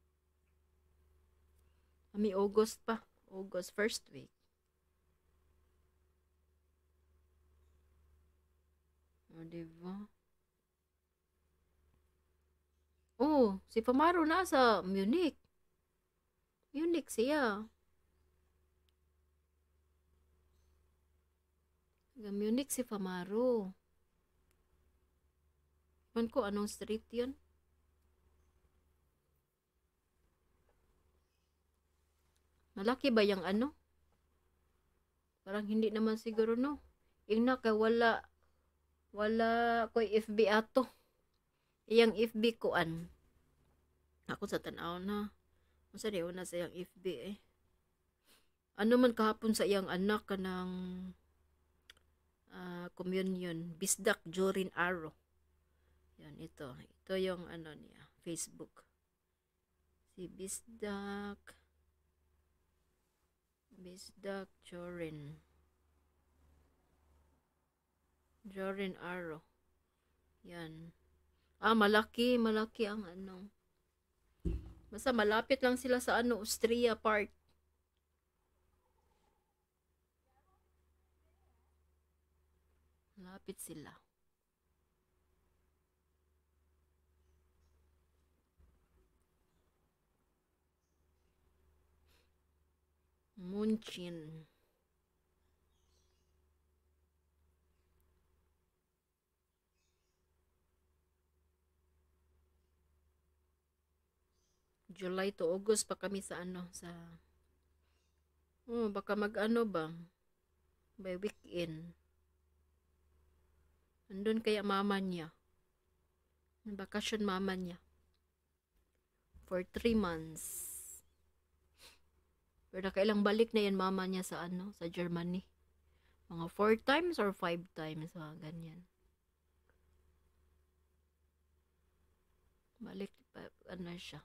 Kami August pa. August first week. O, diba? Oh, si Famaro nasa Munich. Munich siya. Taga Munich si Famaro. Man ko anong street yun? Malaki ba yung ano? Parang hindi naman siguro, no? Ingna kay wala wala ko'y F B ato. Iyang F B ko an. Ako sa tanaw na. Masa di una sa iyang F B eh. Ano man kahapon sa iyang anak ka ng uh, communion. Bisdak Jorin Arrow. Yan, ito. Ito yung ano niya. Facebook. Si Bisdak. Bisdak Jorin. Jorin Arrow. Yan. Ah, malaki. Malaki ang ano. Basta malapit lang sila sa ano, Austria part. Malapit sila. Munchin. July to August pa kami sa ano, sa oh, baka mag-ano ba by weekend. Andun kaya mama niya. Bakasyon mama niya. For three months. Pero nakailang balik na yan mama niya sa ano, sa Germany. Mga four times or five times, mga ganyan. Balik, pa, ano siya.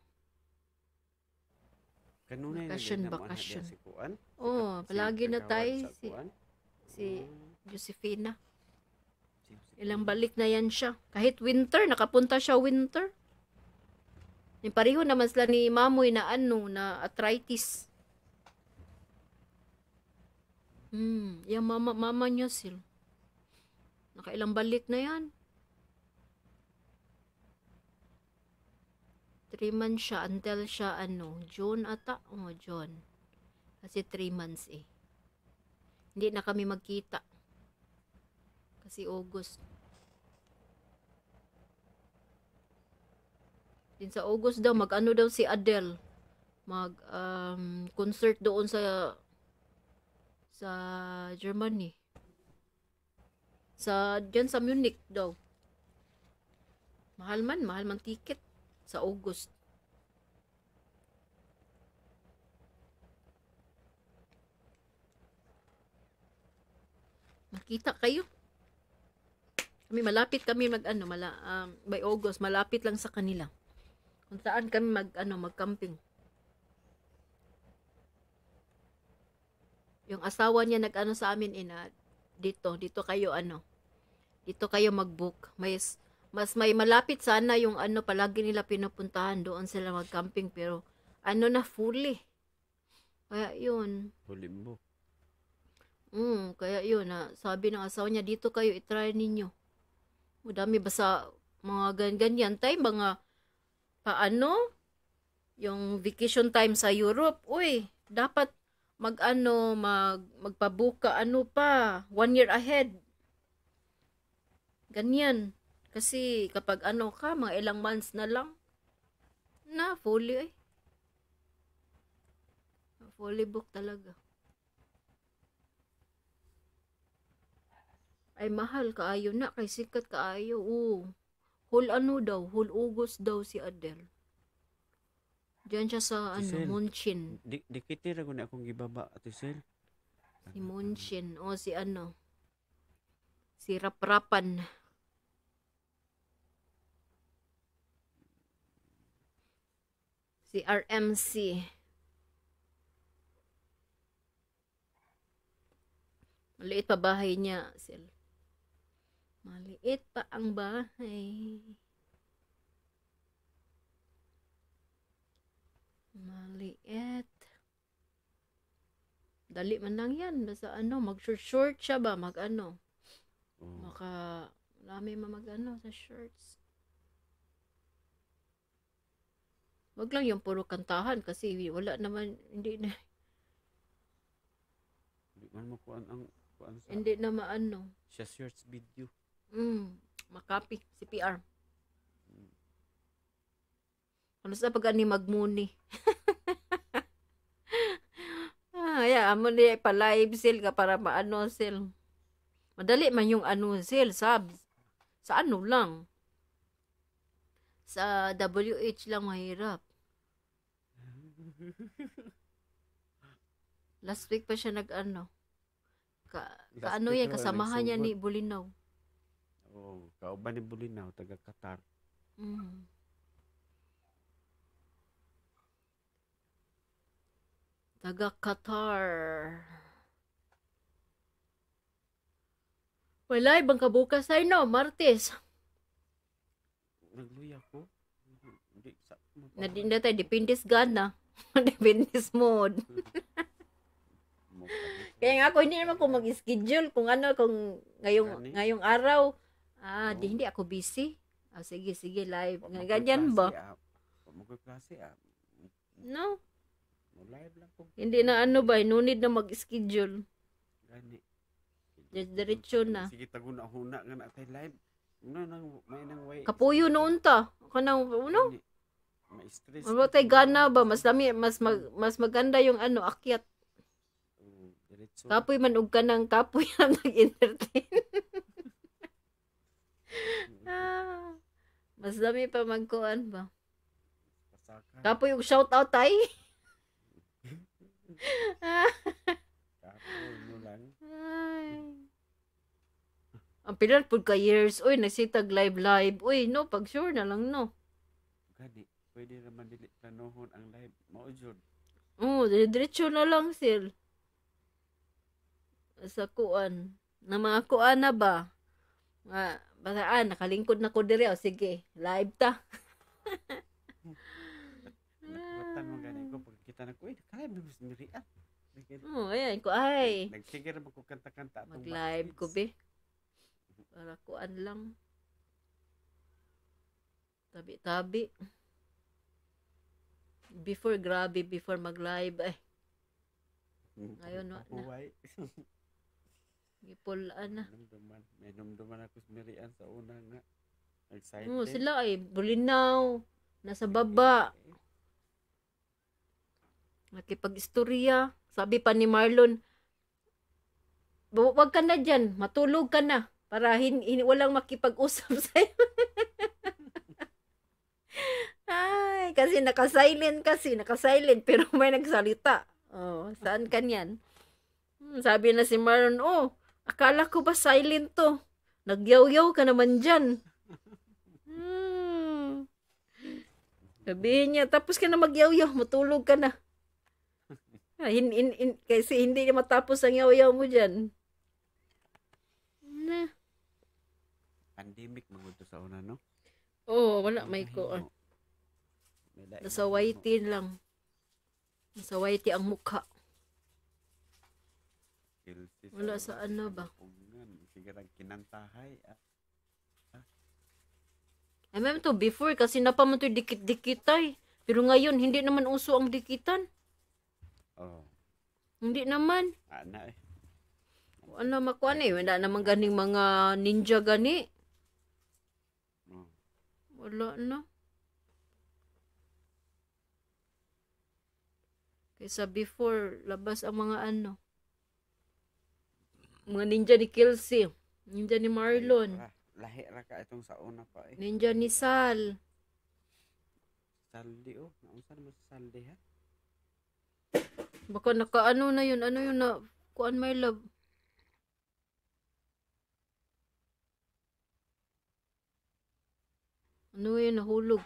Kanunay Bakasyon, na bakasyon. si Kuan. Oh, Si- palagi na kagawad tayo sa si, Kuan. si Josefina. Si- si- Ilang balik na yan siya. Kahit winter, nakapunta siya winter. Yung pareho naman sila ni Mamoy na ano, na arthritis. Hmm, yung mama, mama niya sil. Nakailang balik na yan. Three months siya until siya ano, June ata. Oh, June. Kasi three months eh. Hindi na kami magkita. Kasi August. Din sa August daw, mag-ano daw si Adele. Mag um, concert doon sa sa Germany. Sa diyan sa Munich daw. Mahal man, mahal man ticket sa August. Makita kayo. Kami malapit kami mag ano, mala, um, by August malapit lang sa kanila. Kung saan kami mag ano, mag-camping. Yung asawa niya nag-ano sa amin ina dito, dito kayo ano. Dito kayo mag-book. May mas may malapit sana yung ano palagi nila pinupuntahan, doon sila mag-camping pero ano na fully. Kaya yun. Hulimbo. Mm, kaya yun na sabi ng asawa niya dito kayo i-try ninyo. Madami ba sa mga ganyan time mga paano yung vacation time sa Europe. Uy, dapat mag-ano, mag, magpabuka, ano pa, one year ahead. Ganyan. Kasi kapag ano ka, mga ilang months na lang, na, fully eh. Fully book talaga. Ay, mahal kaayo na, kay sikat kaayo, oo. Whole ano daw, whole August daw si Adele. Diyan siya sa ano, Giselle. Munchin. Di dikitira ko na akong gibaba Ate Sel. Si Munchin. O si ano. Si Raprapan. Si R M C. Maliit pa bahay niya. Sil. Maliit pa ang bahay. Maliit. Dali man lang yan. Basta ano, mag-short siya ba? Mag-ano. Oh. Maka, marami ma mag-ano sa shorts. Wag lang yung puro kantahan kasi wala naman, hindi na, Di man mo kuan ang kuan sa hindi na maano. siya search video. Mm, makapi, C P R. Ano sa pag ani magmuni? Ah, ya, amo ni pa live sale ka para maano sale. Madali man yung ano sale, sab. Sa ano lang. Sa W H lang mahirap. Last week pa siya nag-ano. Ka, Last kaano week yan, raw, kasamahan niya ni nagsugod. Bulinaw. Oh, kauban ni Bulinaw taga Qatar. Mm. Taga Qatar. Wala, ibang kabukas ay no, Martes. Nagluya ko. Hindi sa Na di na tayo, dependis gana. Dependis mode. mo pa. Kaya nga ako, hindi naman ko mag-schedule kung ano, kung ngayong, Gani? ngayong araw. Ah, di Oo. hindi ako busy. Ah, sige, sige, live. Wa Nga mo ganyan ko'y ba? klase, ah. Wa mo ko'y klase ah. No, Mo live lang ko. hindi na ano ba, no need na mag-schedule. Gani. Diretso na. Sige taguna huna nga na tay live. Ano nang may nang way. Kapuyo noon ta. Kanang, ano? Gani. May stress. Ano tayo gana ba? Mas dami, mas, mag, mas maganda yung ano, akyat. Oh, diretso. Kapoy man og kanang kapoy ang nag-entertain. Ah, mas dami pa magkuan ba? Pasaka. Kapoy og shout out tay. Kapoy mo lang. Ay. Ang pilar pud ka years, oy nagsitag live live. Uy, no, pag sure na lang no. Gani. Pwede naman dili planohon ang live. Mao jud. Oh, diretso na lang sil. Sa kuan. Na mga kuan na ba? Nga, basta ah, nakalingkod na ko diri. O, sige, live ta. Nakabatan mo gani ko pag kita na ko. Eh, kaya mo mas mirian. Oh, ayan ko. Ay, Nagsigara mo ko kanta-kanta. atong mag-live ko, backstage. be. Para kuan lang. Tabi-tabi. Before, grabe, before mag-live. Ay, Mm, Ngayon, wa na. pahuway. gipulaan na. Numduman. May numduman ako sa mirian sa una nga. Excited. Oh, sila ay bulinaw. Nasa baba. Nakipag-istorya. Sabi pa ni Marlon, "Bu- wag ka na dyan. Matulog ka na. Para hin, hin- walang makipag-usap sa'yo." Ay, kasi naka-silent kasi. Naka-silent. Pero may nagsalita. Oh, saan ka niyan? Hmm, sabi na si Marlon, "Oh, akala ko ba silent to? Nagyaw-yaw ka naman dyan." Hmm. Sabihin niya, tapos ka na magyaw-yaw, matulog ka na. Ah, hin, hin, hin- kasi hindi na matapos ang yaw-yaw mo dyan. Na. Pandemic magud to sa una, no? Oh, wala, may Ang ko. kahimo. May daing Nasa kahimo. whitey lang. Nasa whitey ang mukha. Guilty Wala una, sa ano ba? kalupungan. Sigara kinantahay. Ah, Ay, ma'am to, before, kasi napaman to dikit-dikit ay. Pero ngayon, hindi naman uso ang dikitan. oh, Hindi naman. ana eh. Ano makuan eh, wala naman ganing mga ninja gani. Oh. Wala na. Kaysa before, labas ang mga ano. Mga ninja ni Kelsey. Ninja ni Marlon. Ay, lahi ra ka itong sa una pa eh. Ninja ni Sal. Saldi oh. Naunsa naman sa saldi ha? Baka nakaano na yun. Ano yun na, kuan my love. Ano yun, nahulog.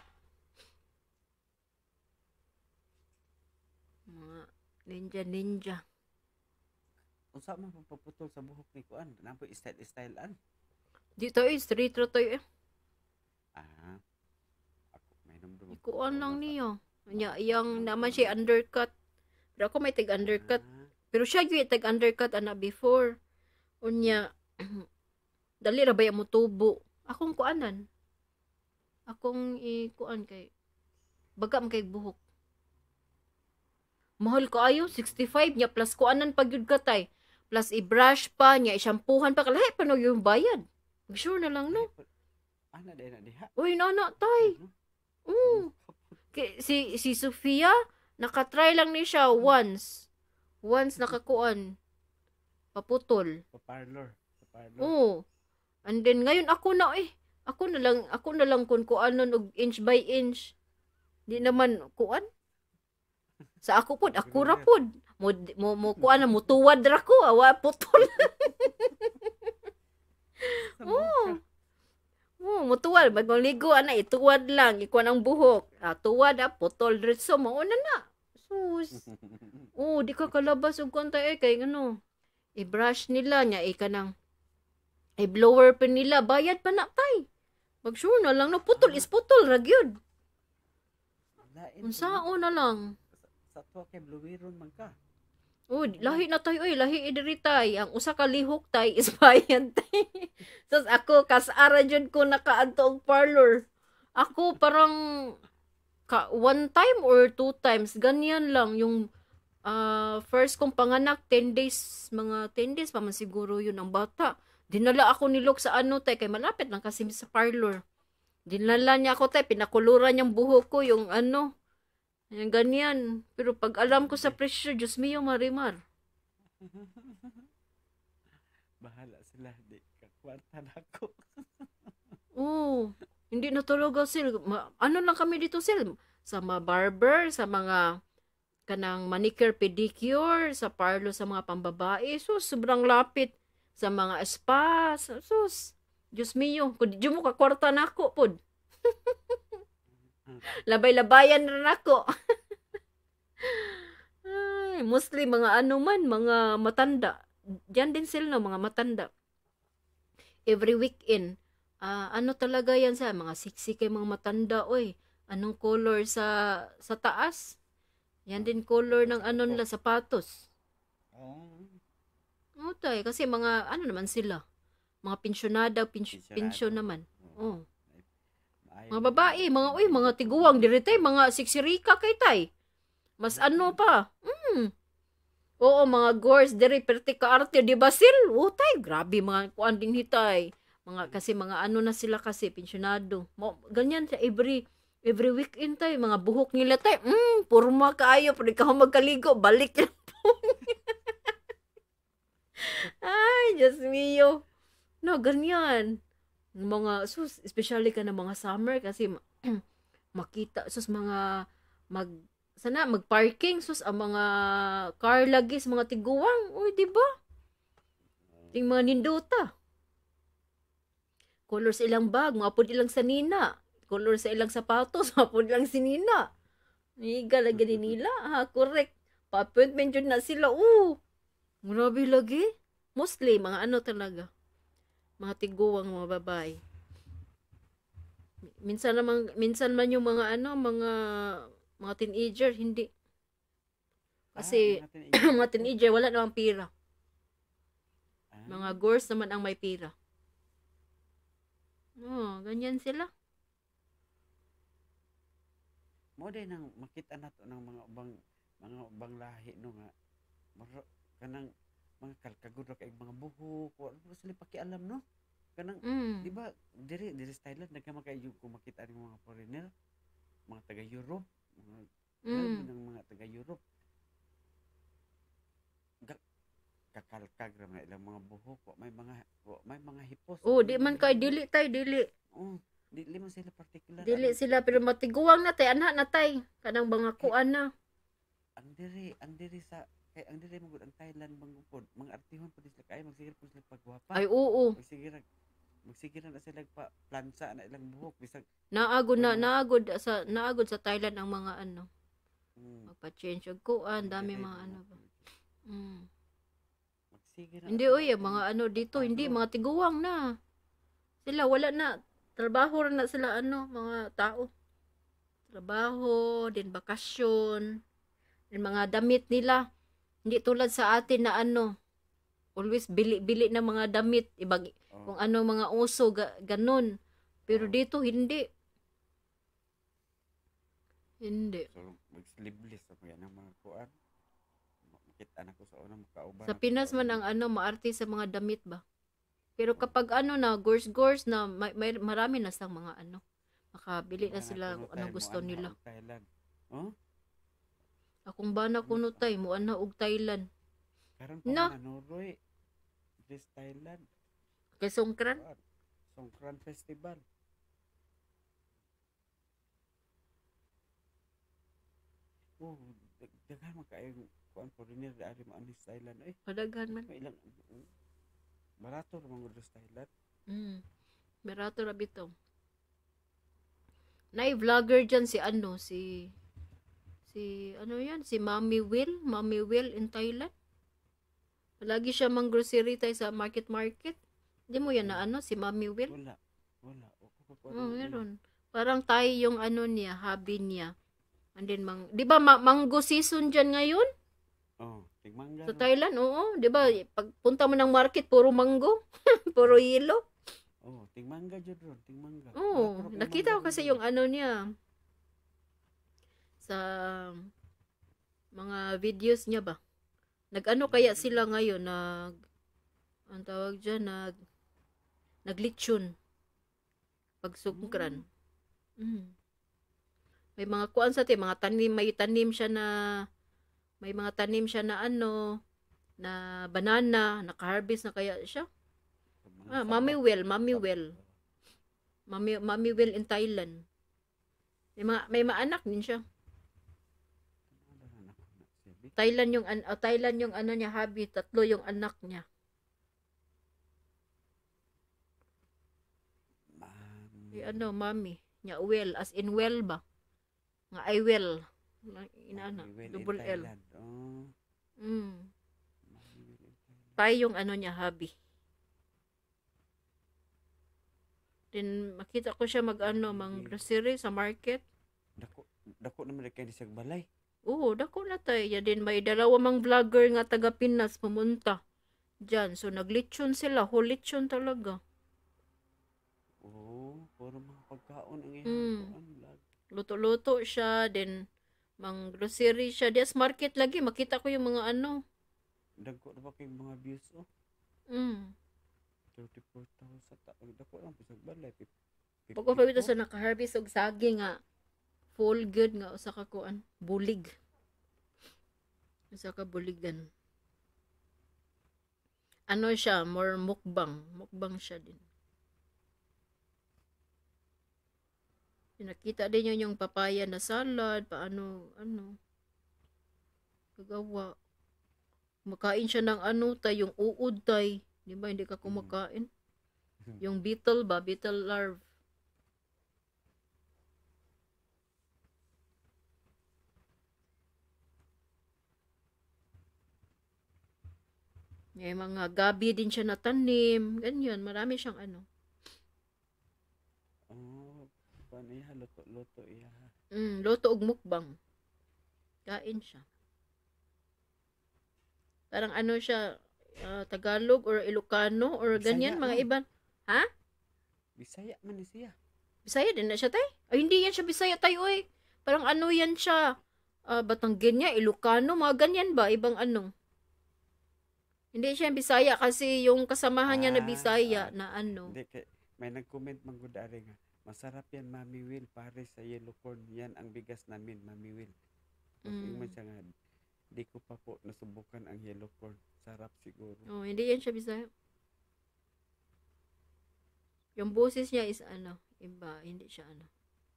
Mga ninja ninja. Unsa man papaputol sa buhok ni kuan? Napoy style-style an. Di tayo, straight ra tayo eh. Ah. Ako may numdum. Ikuan lang niya. Nya, iyang naman siya undercut. Pero ako may tag undercut. Ah, Pero siya yung tag undercut ana before. Unya, dali ra ba yung mutubo? Akong kuanan. Akong ikuan kay baga man kay buhok. Mahal ka ayo, sixty-five niya plus kuanan pag yun ka tay. Plus i-brush pa niya, i-shampoohan pa kalahi pa no yung bayad. Sure na lang no. Ana day na diha. Uy, nana tay. Mm. Ki- Si si Sofia nakatry lang ni siya once. Once nakakuan. Paputol. Sa parlor. Sa parlor. Oo. And then ngayon ako na eh. Ako na lang, ako na lang kun kuanon og inch by inch. Di naman kuan. Sa ako pod, ako ra pod. Mo mo, mo kuan na mo tuwad ra ko, awa putol. Oo. Oo, mo tuwad bag maligo ana ituwad lang, ikuan ang buhok. Ah, tuwad ah, putol diretso mao na na. Sus. Oo, di ka kalabas og kuan tay eh, kay ano. I-brush nila nya eh kanang i-blower pa nila, bayad pa na tay. Pag sure na lang, no, putol is putol, ragyod. Lain. Unsao na lang. Sa to kay bluwiron man ka. Oh, lahi na tayo, oy, lahi idiri tay. Ang usa ka lihok tay is bayad tay. Sus ako, kasara jud ko nakaadto og parlor. Ako parang ka, one time or two times, ganyan lang yung ah, first kong panganak, ten days, mga ten days pa man siguro yun ang bata. Dinala ako ni Lok sa ano tay, kay malapit lang kasi sa parlor. Dinala niya ako tay, pinakuluran niyang buhok ko, yung ano, yung ganyan. Pero pag alam ko sa presyo, Diyos mio, marimar. Bahala sila di ka kwarta na ko. Oo, hindi na talaga sil. Ma- ano lang kami dito sil? Sa mga barber, sa mga kanang manicure, pedicure, sa parlor sa mga pambabae. So, sobrang lapit. Sa mga spa, sa- sus. Diyos mio, kung di mo ka kwarta na ako, pod. Labay-labayan na ako. Ay, mostly mga ano man, mga matanda. Diyan din sila, no, mga matanda. Every weekend, ah, ano talaga yan sa mga siksi kay mga matanda, oy. Anong color sa sa taas? Yan din color ng ano nila, sapatos. Oh. Oo, tay, kasi mga ano naman sila. Mga pensyonada, pens- Pensyonado. pensyon naman. Oh. Maayo Mga na- babae, mga uy, mga tiguwang diri tay, mga siksirika kay tay. Mas ano pa? Mm. Oo, mga gores diri perti ka arte, di ba sil? Oh, tay, grabe mga kuan din hitay. Mga kasi mga ano na sila kasi pensyonado. Mo ganyan sa every every weekend tay, mga buhok nila tay. Mm, purma kaayo, pwede ka magkaligo, balik lang po. Ay, Diyos mio. No, ganyan. Mga, sus, especially ka na mga summer kasi ma- makita, sus, mga, mag, sana, mag-parking, sus, ang mga car lagis, mga tiguang. Uy, di ba? Yung mga nindota. Color sa ilang bag, mga pud ilang sanina. Color sa ilang sapatos, mga pud ilang sinina. Niga lagi ni nila. Ha, correct. Pa-appointment yun na sila. Oo. Grabe lagi. Mostly, mga ano talaga. Mga tiguang, mga babae. Minsan naman, minsan man yung mga ano, mga mga teenager, hindi. Kasi, Ah, natin i- mga teenager, wala namang pira. Ah, Mga girls naman ang may pira. Oh, ganyan sila. mo din nang makita nato ng mga ubang mga ubang lahi no nga maro kanang mga kalkagod ra kay mga buhok wala mo sila pakialam no kanang Mm. di ba diri diri sa Thailand nagkamakayo ko makita ng mga foreigner mga taga Europe mga Mm. ng mga taga Europe Ga- kakalkag ra mga ilang mga buhok wa may mga wa may mga hipos Oh, di man kay dili tay, dili. oh dili man sila particular Dili ang, sila pero matiguang na tay, anak na tay. Kanang mga kuan na. ang diri ang diri sa kay ang diri mo ang Thailand mangupod mga artihon pud sila kay magsigir pud sila pagwapa Ay oo. magsigir magsigir na sila pa plansa na ilang buhok bisag Naagod na Ano? naagod sa naagod sa Thailand ang mga ano. mm, Magpa-change og kuan, dami diri, mga ano ba. Mm. magsigir na Hindi sila oy, ang kung mga ano dito, hindi ano. mga tiguang na. Sila wala na trabaho ra na sila ano, mga tao. Trabaho, din bakasyon, din mga damit nila. Hindi tulad sa atin na ano, always bili-bili na mga damit, ibag Oh, kung ano mga uso ga, ganun. Pero Oo. dito hindi. Hindi. So, mag-sleeveless sa mga ng mga kuan. Makita na ko sa unang makauban. Sa Pinas man ang ano, maarte sa mga damit ba? Pero kapag ano na, gores-gores na, may, may, marami na sang mga ano, makabili na sila kung ano gusto nila. Thailand. Oh? Akong bana kuno tay, mo ana og Thailand. Karon No. pa no Roy. This Thailand. Kay songkran. Kuan, Songkran Festival. Oh, dag- daghan man kayo kuan foreigner dari mo ani sa Thailand eh. Padaghan man. May ilang barato ra man gud sa Thailand. Mm. Berato ra bitaw. Nay vlogger dyan si ano, si si ano yan, si Mommy Will, Mommy Will in Thailand. Lagi siya mang grocery tayo sa market market. Hindi mo yan na ano, si Mommy Will. Wala. Wala. O ko ko. Oh, meron. Parang tayo yung ano niya, hobby niya. And then, mang, di ba ma- mango season dyan ngayon? Oh, tingmangga. Sa Thailand, oo. Di ba, pagpunta mo ng market, puro mango. Puro yelo. Oh, tingmangga jud ron, tingmangga. Oo. Wala, pero Nakita ko tingmangga kasi ron. yung ano niya. Sa mga videos niya ba? Nag-ano kaya sila ngayon? Nag, ang tawag dyan, nag, naglitsyon. Pagsungkran. Mm. May mga kuan sa ti, mga tanim, may tanim siya na, may mga tanim siya na ano, na banana, naka-harvest na kaya siya. Mga Ah, sabak. Mami Well, Mami Well. Mami, Mami Well in Thailand. May mga, may mga anak din siya. Ano na anak na siya, Bi? Thailand yung, an- oh, Thailand yung ano niya, hobby, tatlo yung anak niya. Man. Eh, ano, Mami. Nya well, as in well ba? Nga I will. Inaana, Mami Will in double L. Thailand. Oh, Mm. Mami Will in Thailand. Tayo yung ano niya, hobby. Then, makita ko siya mag ano, mang grocery sa market. Dako, dako naman kay sa balay. Oo, dako na tayo. Yan din, may dalawa mang vlogger nga taga Pinas pumunta dyan. So, naglitsyon sila. Whole litsyon talaga. Oo, puro mga pagkaon ang Mm. ihang kuan vlog. Luto-luto siya. Then, mang grocery siya. Dias market lagi. Makita ko yung mga ano. Dagko na ba kay mga views oh? Mm. thirty-four thousand sa ta. Dako lang pisag balay. Pag ko pabito sa naka-harvest og sagi nga full good nga usa ka kuan bulig. Usa ka buligan. Ano siya, more mukbang, mukbang siya din. Nakita din yun yung papaya na salad, paano, ano, kagawa. Makain siya ng ano, tay, yung uod, tay. Di ba, hindi ka kumakain? Yung beetle ba, beetle larve. May mga gabi din siya natanim, ganyan, marami siyang ano. Oh, paano iha luto-luto iha. Mm, loto og mukbang. Kain siya. Parang ano siya, ah, Tagalog or Ilocano or Bisaya ganyan, mga man. iban. Bisaya man ni siya. Bisaya din na siya, tay? Ay, hindi yan siya Bisaya, tay, oy. Parang ano yan siya, ah, Batanggenya, Ilocano, mga ganyan ba? Ibang ano. Hindi siya Bisaya kasi yung kasamahan niya na Ah, Bisaya ah. na ano. Hindi kay may nag-comment man gud ari nga. Masarap yan Mami Will pare sa yellow corn. Yan ang bigas namin Mami Will. Mm. Mm. man siya nga. Di ko pa po nasubukan ang yellow corn. Sarap siguro. Oh, hindi yan siya Bisaya. Yung boses niya is ano, iba, hindi siya ano.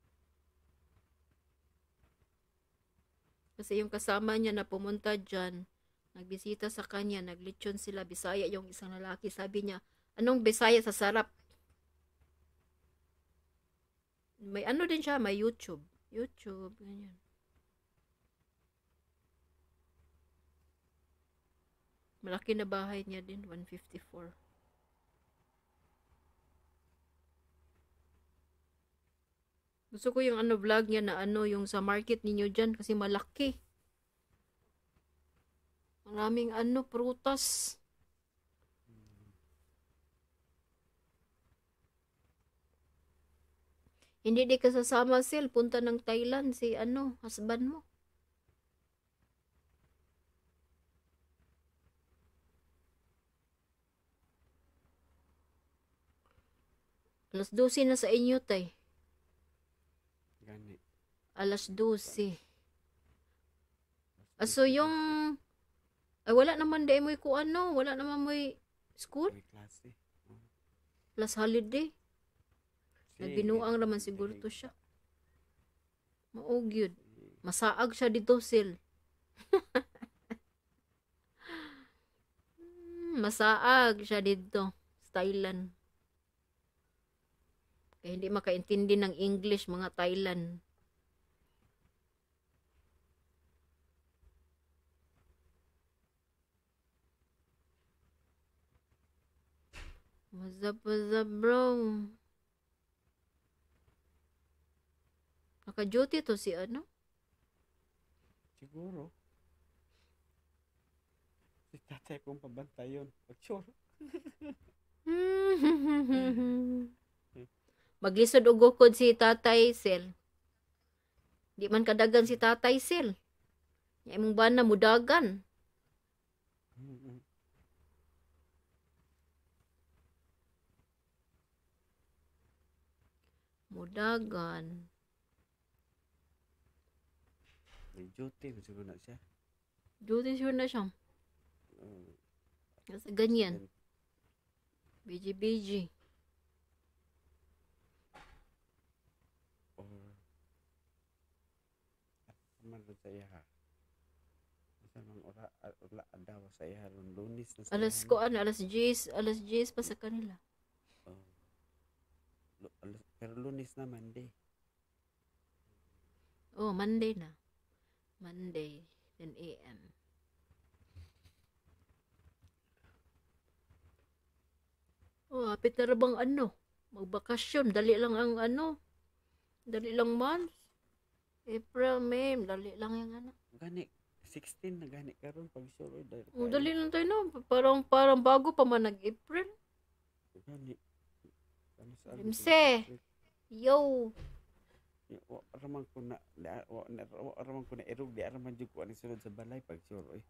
Kasi yung kasama niya na pumunta dyan, nagbisita sa kanya, naglitsyon sila, Bisaya yung isang lalaki. Sabi niya, anong Bisaya sa sarap? May ano din siya, may YouTube. YouTube, ganyan. Malaki na bahay niya din, one fifty-four. Gusto ko yung ano vlog niya na ano yung sa market ninyo dyan kasi malaki. Maraming ano prutas. Hindi di ka sasama, Sil. Punta ng Thailand si ano, husband mo. Alas dose na sa inyo, tay. Gani. Alas dose. Aso yung... Ay, wala naman di mo ko ano. Wala naman mo school. May klase. Oh. Plus holiday. Sige. Nagbinuang naman siguro to siya. Maog yun. Masaag siya dito, Sil. Hmm, Masaag siya dito. Sa Thailand. Kaya hindi makaintindi ng English, mga Thailand. What's up, what's up, bro? Naka-duty to si ano? Siguro. Si tatay kong pabantay yun. Pag-sure. Maglisod og gukod si Tatay Sel. Di man kadagan si Tatay Sel. Nya imong bana mudagan. Mudagan. Nag-duty. Siguro na siya. Duty sure na siya. Uh, Kasi ganyan. B G B G. Or man sa iya ha. Sa mga ora ora daw sa iya ron lunis na sa Alas iya, ko ano, alas diyes, alas diyes pa sa kanila. oh. Lu- alas- pero lunis na Monday. Oh, Monday na. Monday, ten A M. Oh, hapit na ra bang ano? Magbakasyon, dali lang ang ano. Dali lang months. April, May, dali lang yung ano. Gani sixteen na gani karon pag sure dahil Oh, dali lang tayo no. Parang parang bago pa man nag-April. gani ano sa Rimse. Yo. wa raman ko na da- wa na- wa raman ko na erog di araman jud ko ani sulod sa balay pag sure oy.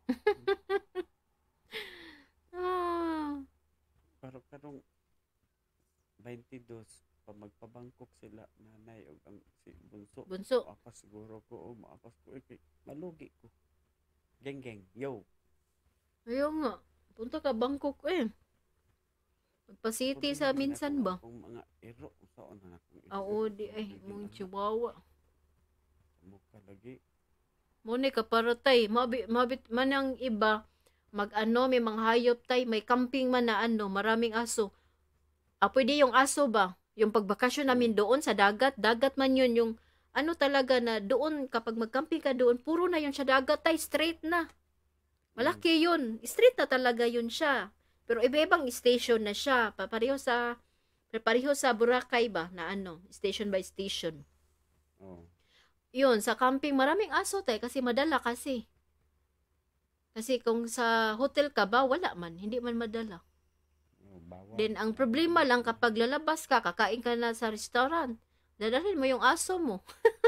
Ah. Pero karong twenty-two pa magpabangkok sila nanay ug ang si bunso. Bunso. Apas siguro ko o maapas ko eh, kay malugi ko. Geng geng, yo. Ayaw nga. Punta ka Bangkok eh. Magpa-city sa minsan ba? Kung mga ero saon na akong Ah, oo, di ay. Mong chihuahua. Mukha lagi. Muna ka para tay. Mabit, mabit man ang iba. Mag-ano, may mga hayop tay. May camping man na ano. Maraming aso. Ah, pwede yung aso ba? Yung pagbakasyon namin doon sa dagat. Dagat man yun. Yung ano talaga na doon, kapag mag-camping ka doon, puro na yun sa dagat tay. Straight na. Malaki yun. Straight na talaga yun siya. Pero iba-ibang station na siya. Papareho sa, papareho sa Boracay ba? Na ano, station by station. Oh. Yun, sa camping, maraming aso tay. Kasi madala kasi. Kasi kung sa hotel ka ba, wala man. Hindi man madala. Oh, bawal. Then, ang problema lang kapag lalabas ka, kakain ka na sa restaurant, dadalhin mo yung aso mo.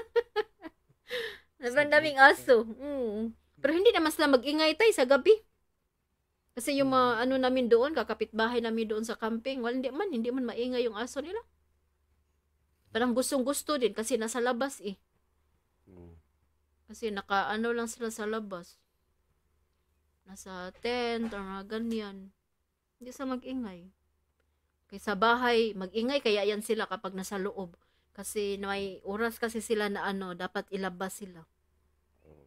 Naman daming aso. Mm. Pero hindi naman sila mag-ingay tay sa gabi. Kasi yung mga ano namin doon, kakapitbahay namin doon sa camping, wala, hindi man, hindi man maingay yung aso nila. Parang gustong-gusto din kasi nasa labas eh. Oh. Kasi naka ano lang sila sa labas. Nasa tent or mga ganyan. Hindi sa mag-ingay. Kaya sa bahay, mag-ingay kaya yan sila kapag nasa loob. Kasi may oras kasi sila na ano, dapat ilabas sila. Oh.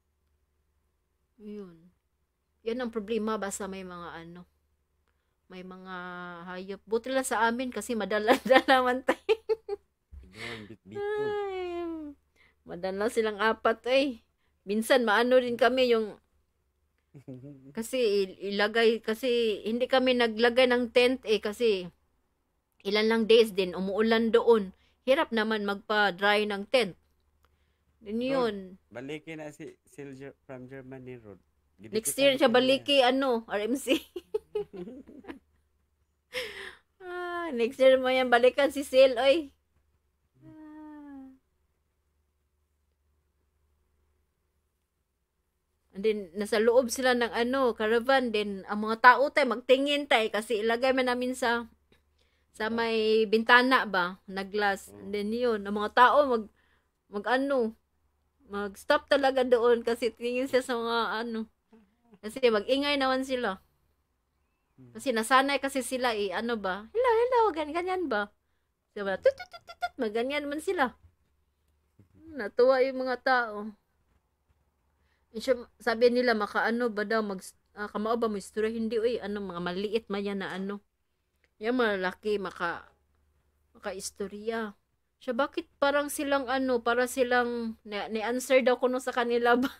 Yun. Yan ang problema basta may mga ano. May mga hayop. Buti lang sa amin kasi madala-dala man tayo. Doon bit-bit. Ay, madala silang apat eh. Minsan maano rin kami yung kasi il- ilagay kasi hindi kami naglagay ng tent eh kasi ilan lang days din umuulan doon. Hirap naman magpa-dry ng tent. Din yun. Balikin na si Silger from Germany Road. Next year siya baliki ano, R M C. ah, next year mo yan balikan si Sil oy. And then, nasa loob sila ng ano, caravan. Then, ang mga tao tay, magtingin tay. Kasi ilagay man namin sa sa may bintana ba, na glass. And then yun, ang mga tao mag, mag ano, mag-stop talaga doon kasi tingin siya sa mga ano. Kasi mag-ingay naman sila. Kasi nasanay kasi sila eh, ano ba, hello, hello, ganyan, ganyan ba? Diba, tut, tut, tut, tut, maganyan man sila. Natuwa yung mga tao. Siya, sabi nila, makaano ba daw, mag, uh, kamao ba mo istorya? Hindi, uy, ano, mga maliit man yan na ano. Yung malaki, maka, maka-istorya. Siya, bakit parang silang ano, para silang, ni-answer daw ko no sa kanila ba?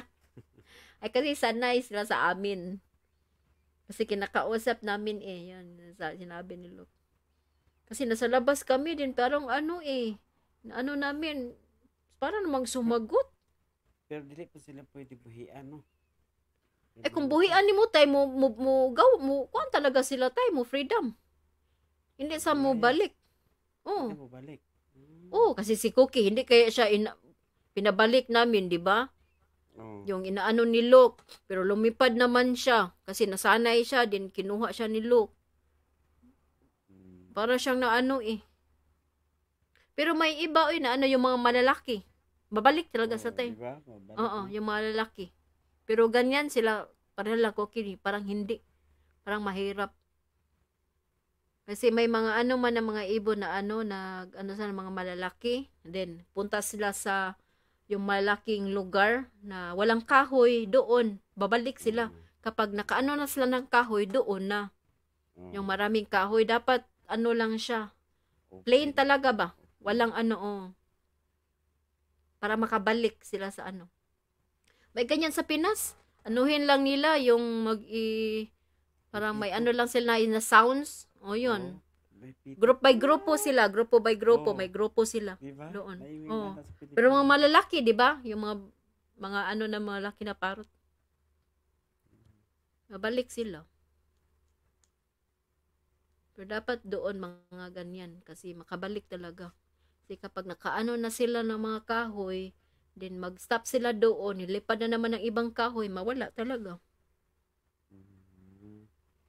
Ay, kasi sanay sila sa amin. Kasi kinakausap namin eh, yan, sinabi ni Luke. Kasi nasa labas kami din, parang ano eh, ano namin, parang namang sumagot. Pero dili pa sila pwede buhian, no? Eh kung buhian ni mo tay mo mo, mo gaw mo kuan talaga sila tay mo freedom. Hindi sa mo balik. Oh. Hindi mo balik. Hmm. Oh, kasi si Cookie hindi kaya siya ina, pinabalik namin, di ba? Oh. Yung inaano ni Luke, pero lumipad naman siya kasi nasanay siya din kinuha siya ni Luke. Hmm. Para siyang naano eh. Pero may iba oy na ano yung mga malalaki. Babalik talaga sa Oh, tay. diba? Mabalik, Oo, no? yung mga lalaki. Pero ganyan sila, parang lang Cookie, parang hindi. Parang mahirap. Kasi may mga ano man na mga ibon na ano, na ano sa mga malalaki. And then, punta sila sa yung malaking lugar na walang kahoy, doon. Babalik sila. Mm. Kapag nakaano na sila ng kahoy, doon na. Oh. Yung maraming kahoy, dapat ano lang siya. Okay. Plain talaga ba? Walang ano, oh. Para makabalik sila sa ano. May ganyan sa Pinas. Anuhin lang nila yung mag i parang may ano lang sila na sounds. O yun. Oh, may pito. Group by grupo sila, grupo by grupo, Oh. may grupo sila. Diba? Doon. May Oh. wala sa Pilipinas. Pero mga malalaki, 'di ba? Yung mga mga ano na mga laki na parot. Mabalik sila. Pero dapat doon mga ganyan kasi makabalik talaga. Kasi kapag nakaano na sila ng mga kahoy, then mag-stop sila doon, nilipad na naman ng ibang kahoy, mawala talaga. Mm.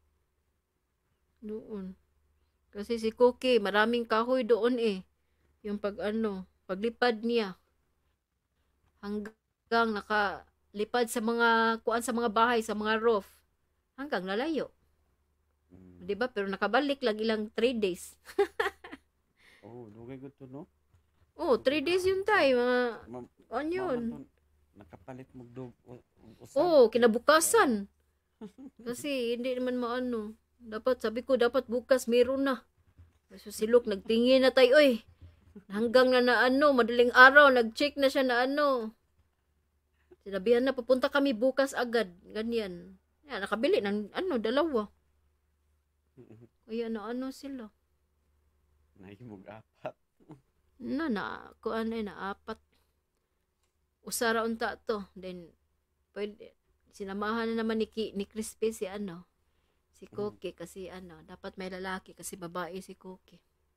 Doon. Kasi si Cookie, maraming kahoy doon eh. Yung pag ano, paglipad niya. Hanggang nakalipad sa mga, kuan sa mga bahay, sa mga roof. Hanggang lalayo. Mm. Diba? Pero nakabalik lang ilang three days. Oh, lugay ko to, no? Oh, three days yun tayo. Mga, Ma- ano yun? Mama to, nakapalit mo dog. u- usan. Oh, kinabukasan. Kasi hindi naman maano. Dapat, sabi ko, dapat bukas meron na. So si Luke, nagtingin na tayo, oy. Hanggang na na ano, madaling araw, nag-check na siya na ano. Sinabihan na, pupunta kami bukas agad. Ganyan. Yan, nakabili ng ano, dalawa. Kaya na ano sila. Nahimog apat. Na, na, kung ano yun, na apat. Usara unta to. Then, pwede, sinamahan na naman ni, Ki, ni Crispy si ano, si Cookie kasi ano, dapat may lalaki kasi babae si Cookie.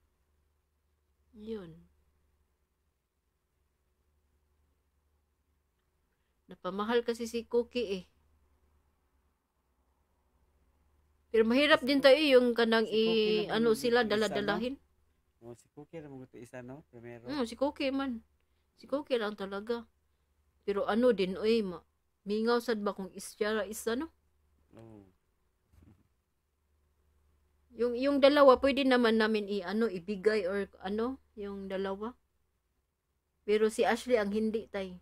Yun. Napamahal kasi si Cookie eh. Pero mahirap din tayo yung kanang Si Cookie i, lang ano yung sila, isa, daladalahin. Oh, si Cookie na mga isa, no? Primero. Hmm, si Cookie man. Si Cookie lang talaga. Pero ano din, oy, ma, mingaw sad ba kung isyara isa, no? Oh. Yung yung dalawa pwede naman namin i ano ibigay or ano, yung dalawa. Pero si Ashley ang hindi tay.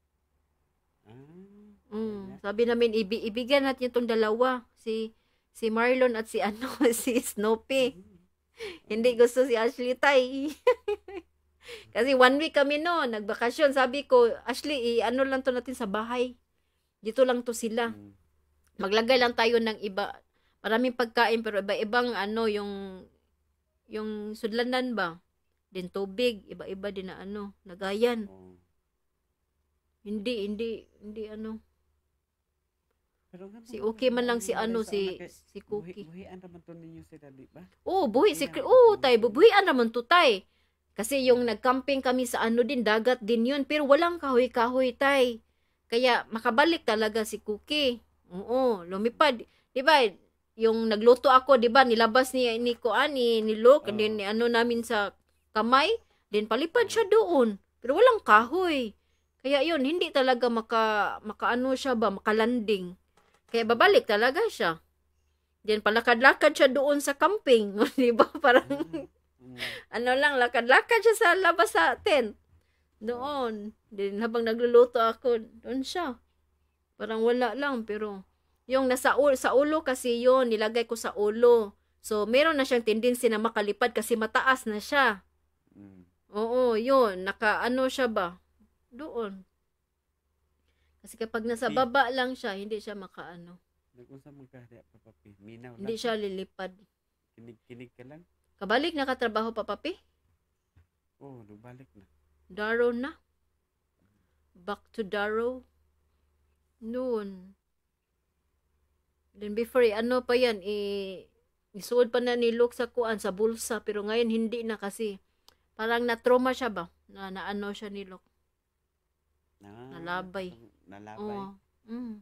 Ah. Mm, sabi namin ibi ibigyan natin itong dalawa, si si Marlon at si ano si Snoopy. Hindi gusto si Ashley tay. Kasi one week kami no, nagbakasyon. Sabi ko, Ashley, i ano lang to natin sa bahay. Dito lang to sila. Mm. Maglagay lang tayo ng iba. Maraming pagkain pero iba-ibang ano yung yung sudlanan ba? Din tubig, iba-iba din na ano, lagayan. Oh. Hindi, hindi, hindi ano. Pero nga, Si mga- okay man lang mga si ano sa si una kay- si buhi- Cookie. Buhian naman to ninyo sila, di ba? Oh, buhi si Buhian oh, naman tay, to. bubuhian naman to tay. Kasi yung nagcamping kami sa ano din, dagat din yun. Pero walang kahoy-kahoy tay. Kaya makabalik talaga si Cookie. Oo, lumipad. 'Di ba? Yung nagluto ako, 'di ba? Nilabas ni ni Kuan ni, ni Luke, Oo. din ni ano namin sa kamay, din palipad siya doon. Pero walang kahoy. Kaya yun, hindi talaga maka makaano siya ba, makalanding. Kaya babalik talaga siya. Then palakad-lakad siya doon sa camping, 'di ba? Parang Mm. ano lang, lakad-lakad siya sa labas sa tent. Doon. Then habang nagluluto ako, doon siya. Parang wala lang, pero yung nasa ulo, sa ulo kasi yon nilagay ko sa ulo. So, meron na siyang tendency na makalipad kasi mataas na siya. Mm. Oo, yun. Naka ano siya ba? Doon. Kasi kapag nasa Pi. baba lang siya, hindi siya makaano. Nag-unsa man ka diha pa papi? Minaw Hindi lang. siya lilipad. Kinig-kinig ka lang. Kabalik nakatrabaho pa, papi? Oh, nagbalik na. Darrow na. Back to Darrow. Noon. Then before, eh, ano pa yan, eh, isuod pa na ni Luke sa kuan, sa bulsa. Pero ngayon, hindi na kasi. Parang na-trauma siya ba? Na, na ano siya ni Luke. Ah, Nalabay. Nalabay. Oo. Mm.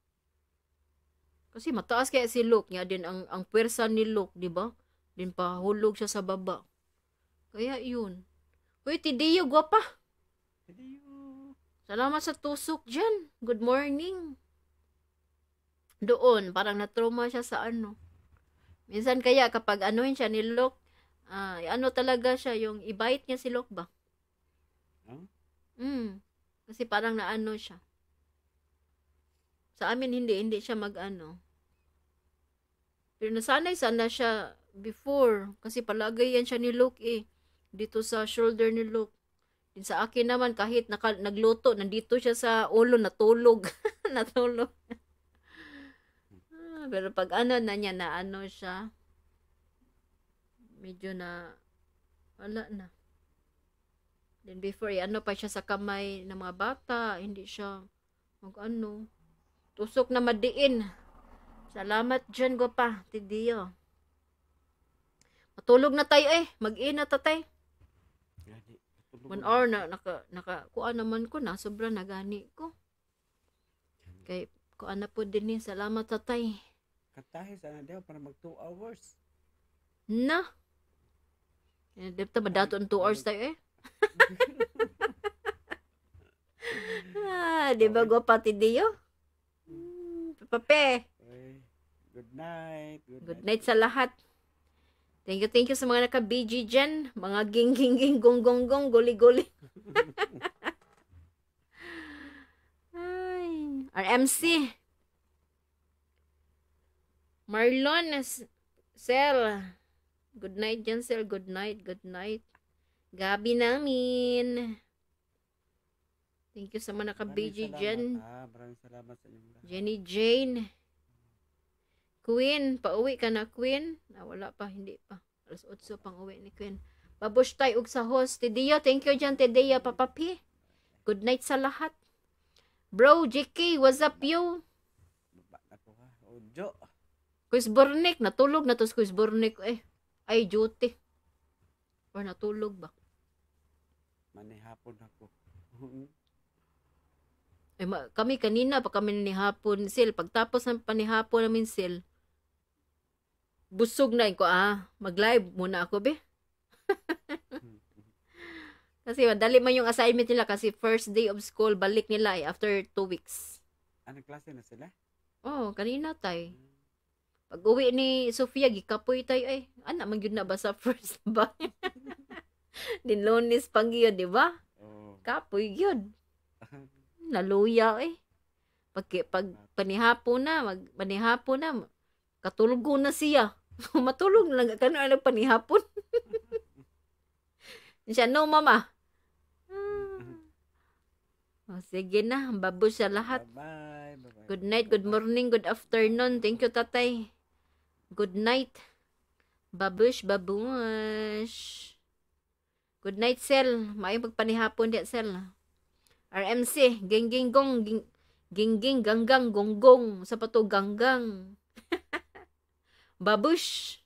Kasi mataas kaya si Luke. Nga din, ang, ang pwersa ni Luke, di ba? Din pahulog siya sa baba. Kaya yun. Uy, Tidiyo, gwapa. Tidiyo. Salamat sa tusok dyan. Good morning. Doon, parang na-trauma siya sa ano. Minsan kaya kapag anuhin siya ni Luke, ah, ano talaga siya, yung i-bite niya si Luke ba? Huh? Mm. Kasi parang naano siya. Sa amin hindi, hindi siya mag-ano. Pero nasanay sana siya before. Kasi palagay yan siya ni Luke eh. Dito sa shoulder ni Luke. Din sa akin naman, kahit naka, nagluto, nandito siya sa ulo, natulog. natulog. ah, pero pag ano na niya, na ano siya, medyo na, wala na. Then before, eh, ano pa siya sa kamay ng mga bata, hindi siya, mag ano, tusok na madiin. Salamat dyan, Gwapa, Tidiyo. Matulog na tayo eh, mag-ina tatay. Gani. Tulog One na. hour na, naka, naka, kuha naman ko na, sobra na gani ko. Kay, kuha na po din eh, salamat tatay. Katahe sana daw para mag two hours. Na. Eh, dito ba dato two hours tayo eh? ah, di ba Gwapa, Tidiyo? Hmm, Pape. Okay. Good night. Good, Good night sa lahat. Thank you, thank you sa mga naka-B G dyan. Mga ging-ging-ging, gong-gong-gong, guli-guli. Ay, R M C. Marlon, S- Sel. Good night dyan, Sel. Good night, good night. Gabi namin. Thank you sa mga naka-B G Maraming salamat, dyan. ha. Maraming salamat sa inyong lahat. Jenny Jane. Queen, pauwi ka na, Queen? Ah, wala pa, hindi pa. Alas otso pang uwi ni Queen. Babush tayo og sa host. Tidiyo, thank you dyan, Tidiyo, papapi. Good night sa lahat. Bro, J K, what's up, yo? Baba na ko ha. Ojo. Quiz Burnik, natulog na to si Quiz Burnik. Eh, ay, duty. Or natulog ba? Manihapon ako. Eh, ma- kami kanina pa kami ni hapon, Sil. Pagtapos ng panihapon namin, Sil, busog na ko, ah, mag-live muna ako, be. Kasi madali man yung assignment nila kasi first day of school, balik nila eh, after two weeks. Anong klase na sila? Oh, kanina tay. Pag uwi ni Sofia, gikapoy tayo ay. Ana, man yun na ba sa first ba? Din lunes pang yun, di ba? Oh. Kapoy yun. Naluya eh. Pag, pag panihapon na, mag, panihapon na, katulog ko na siya. Matulog na lang. Kano ano panihapon? Siya, no mama. Oh, sige na, babo sa lahat. Bye-bye. Bye-bye. Good night, good morning, good afternoon. Thank you, tatay. Good night. Babush, babush. Good night, Sel. May magpanihapon di, Sel. R M C, geng-geng gong, ging- geng-geng ganggang gonggong. Sa pato ganggang. Babush.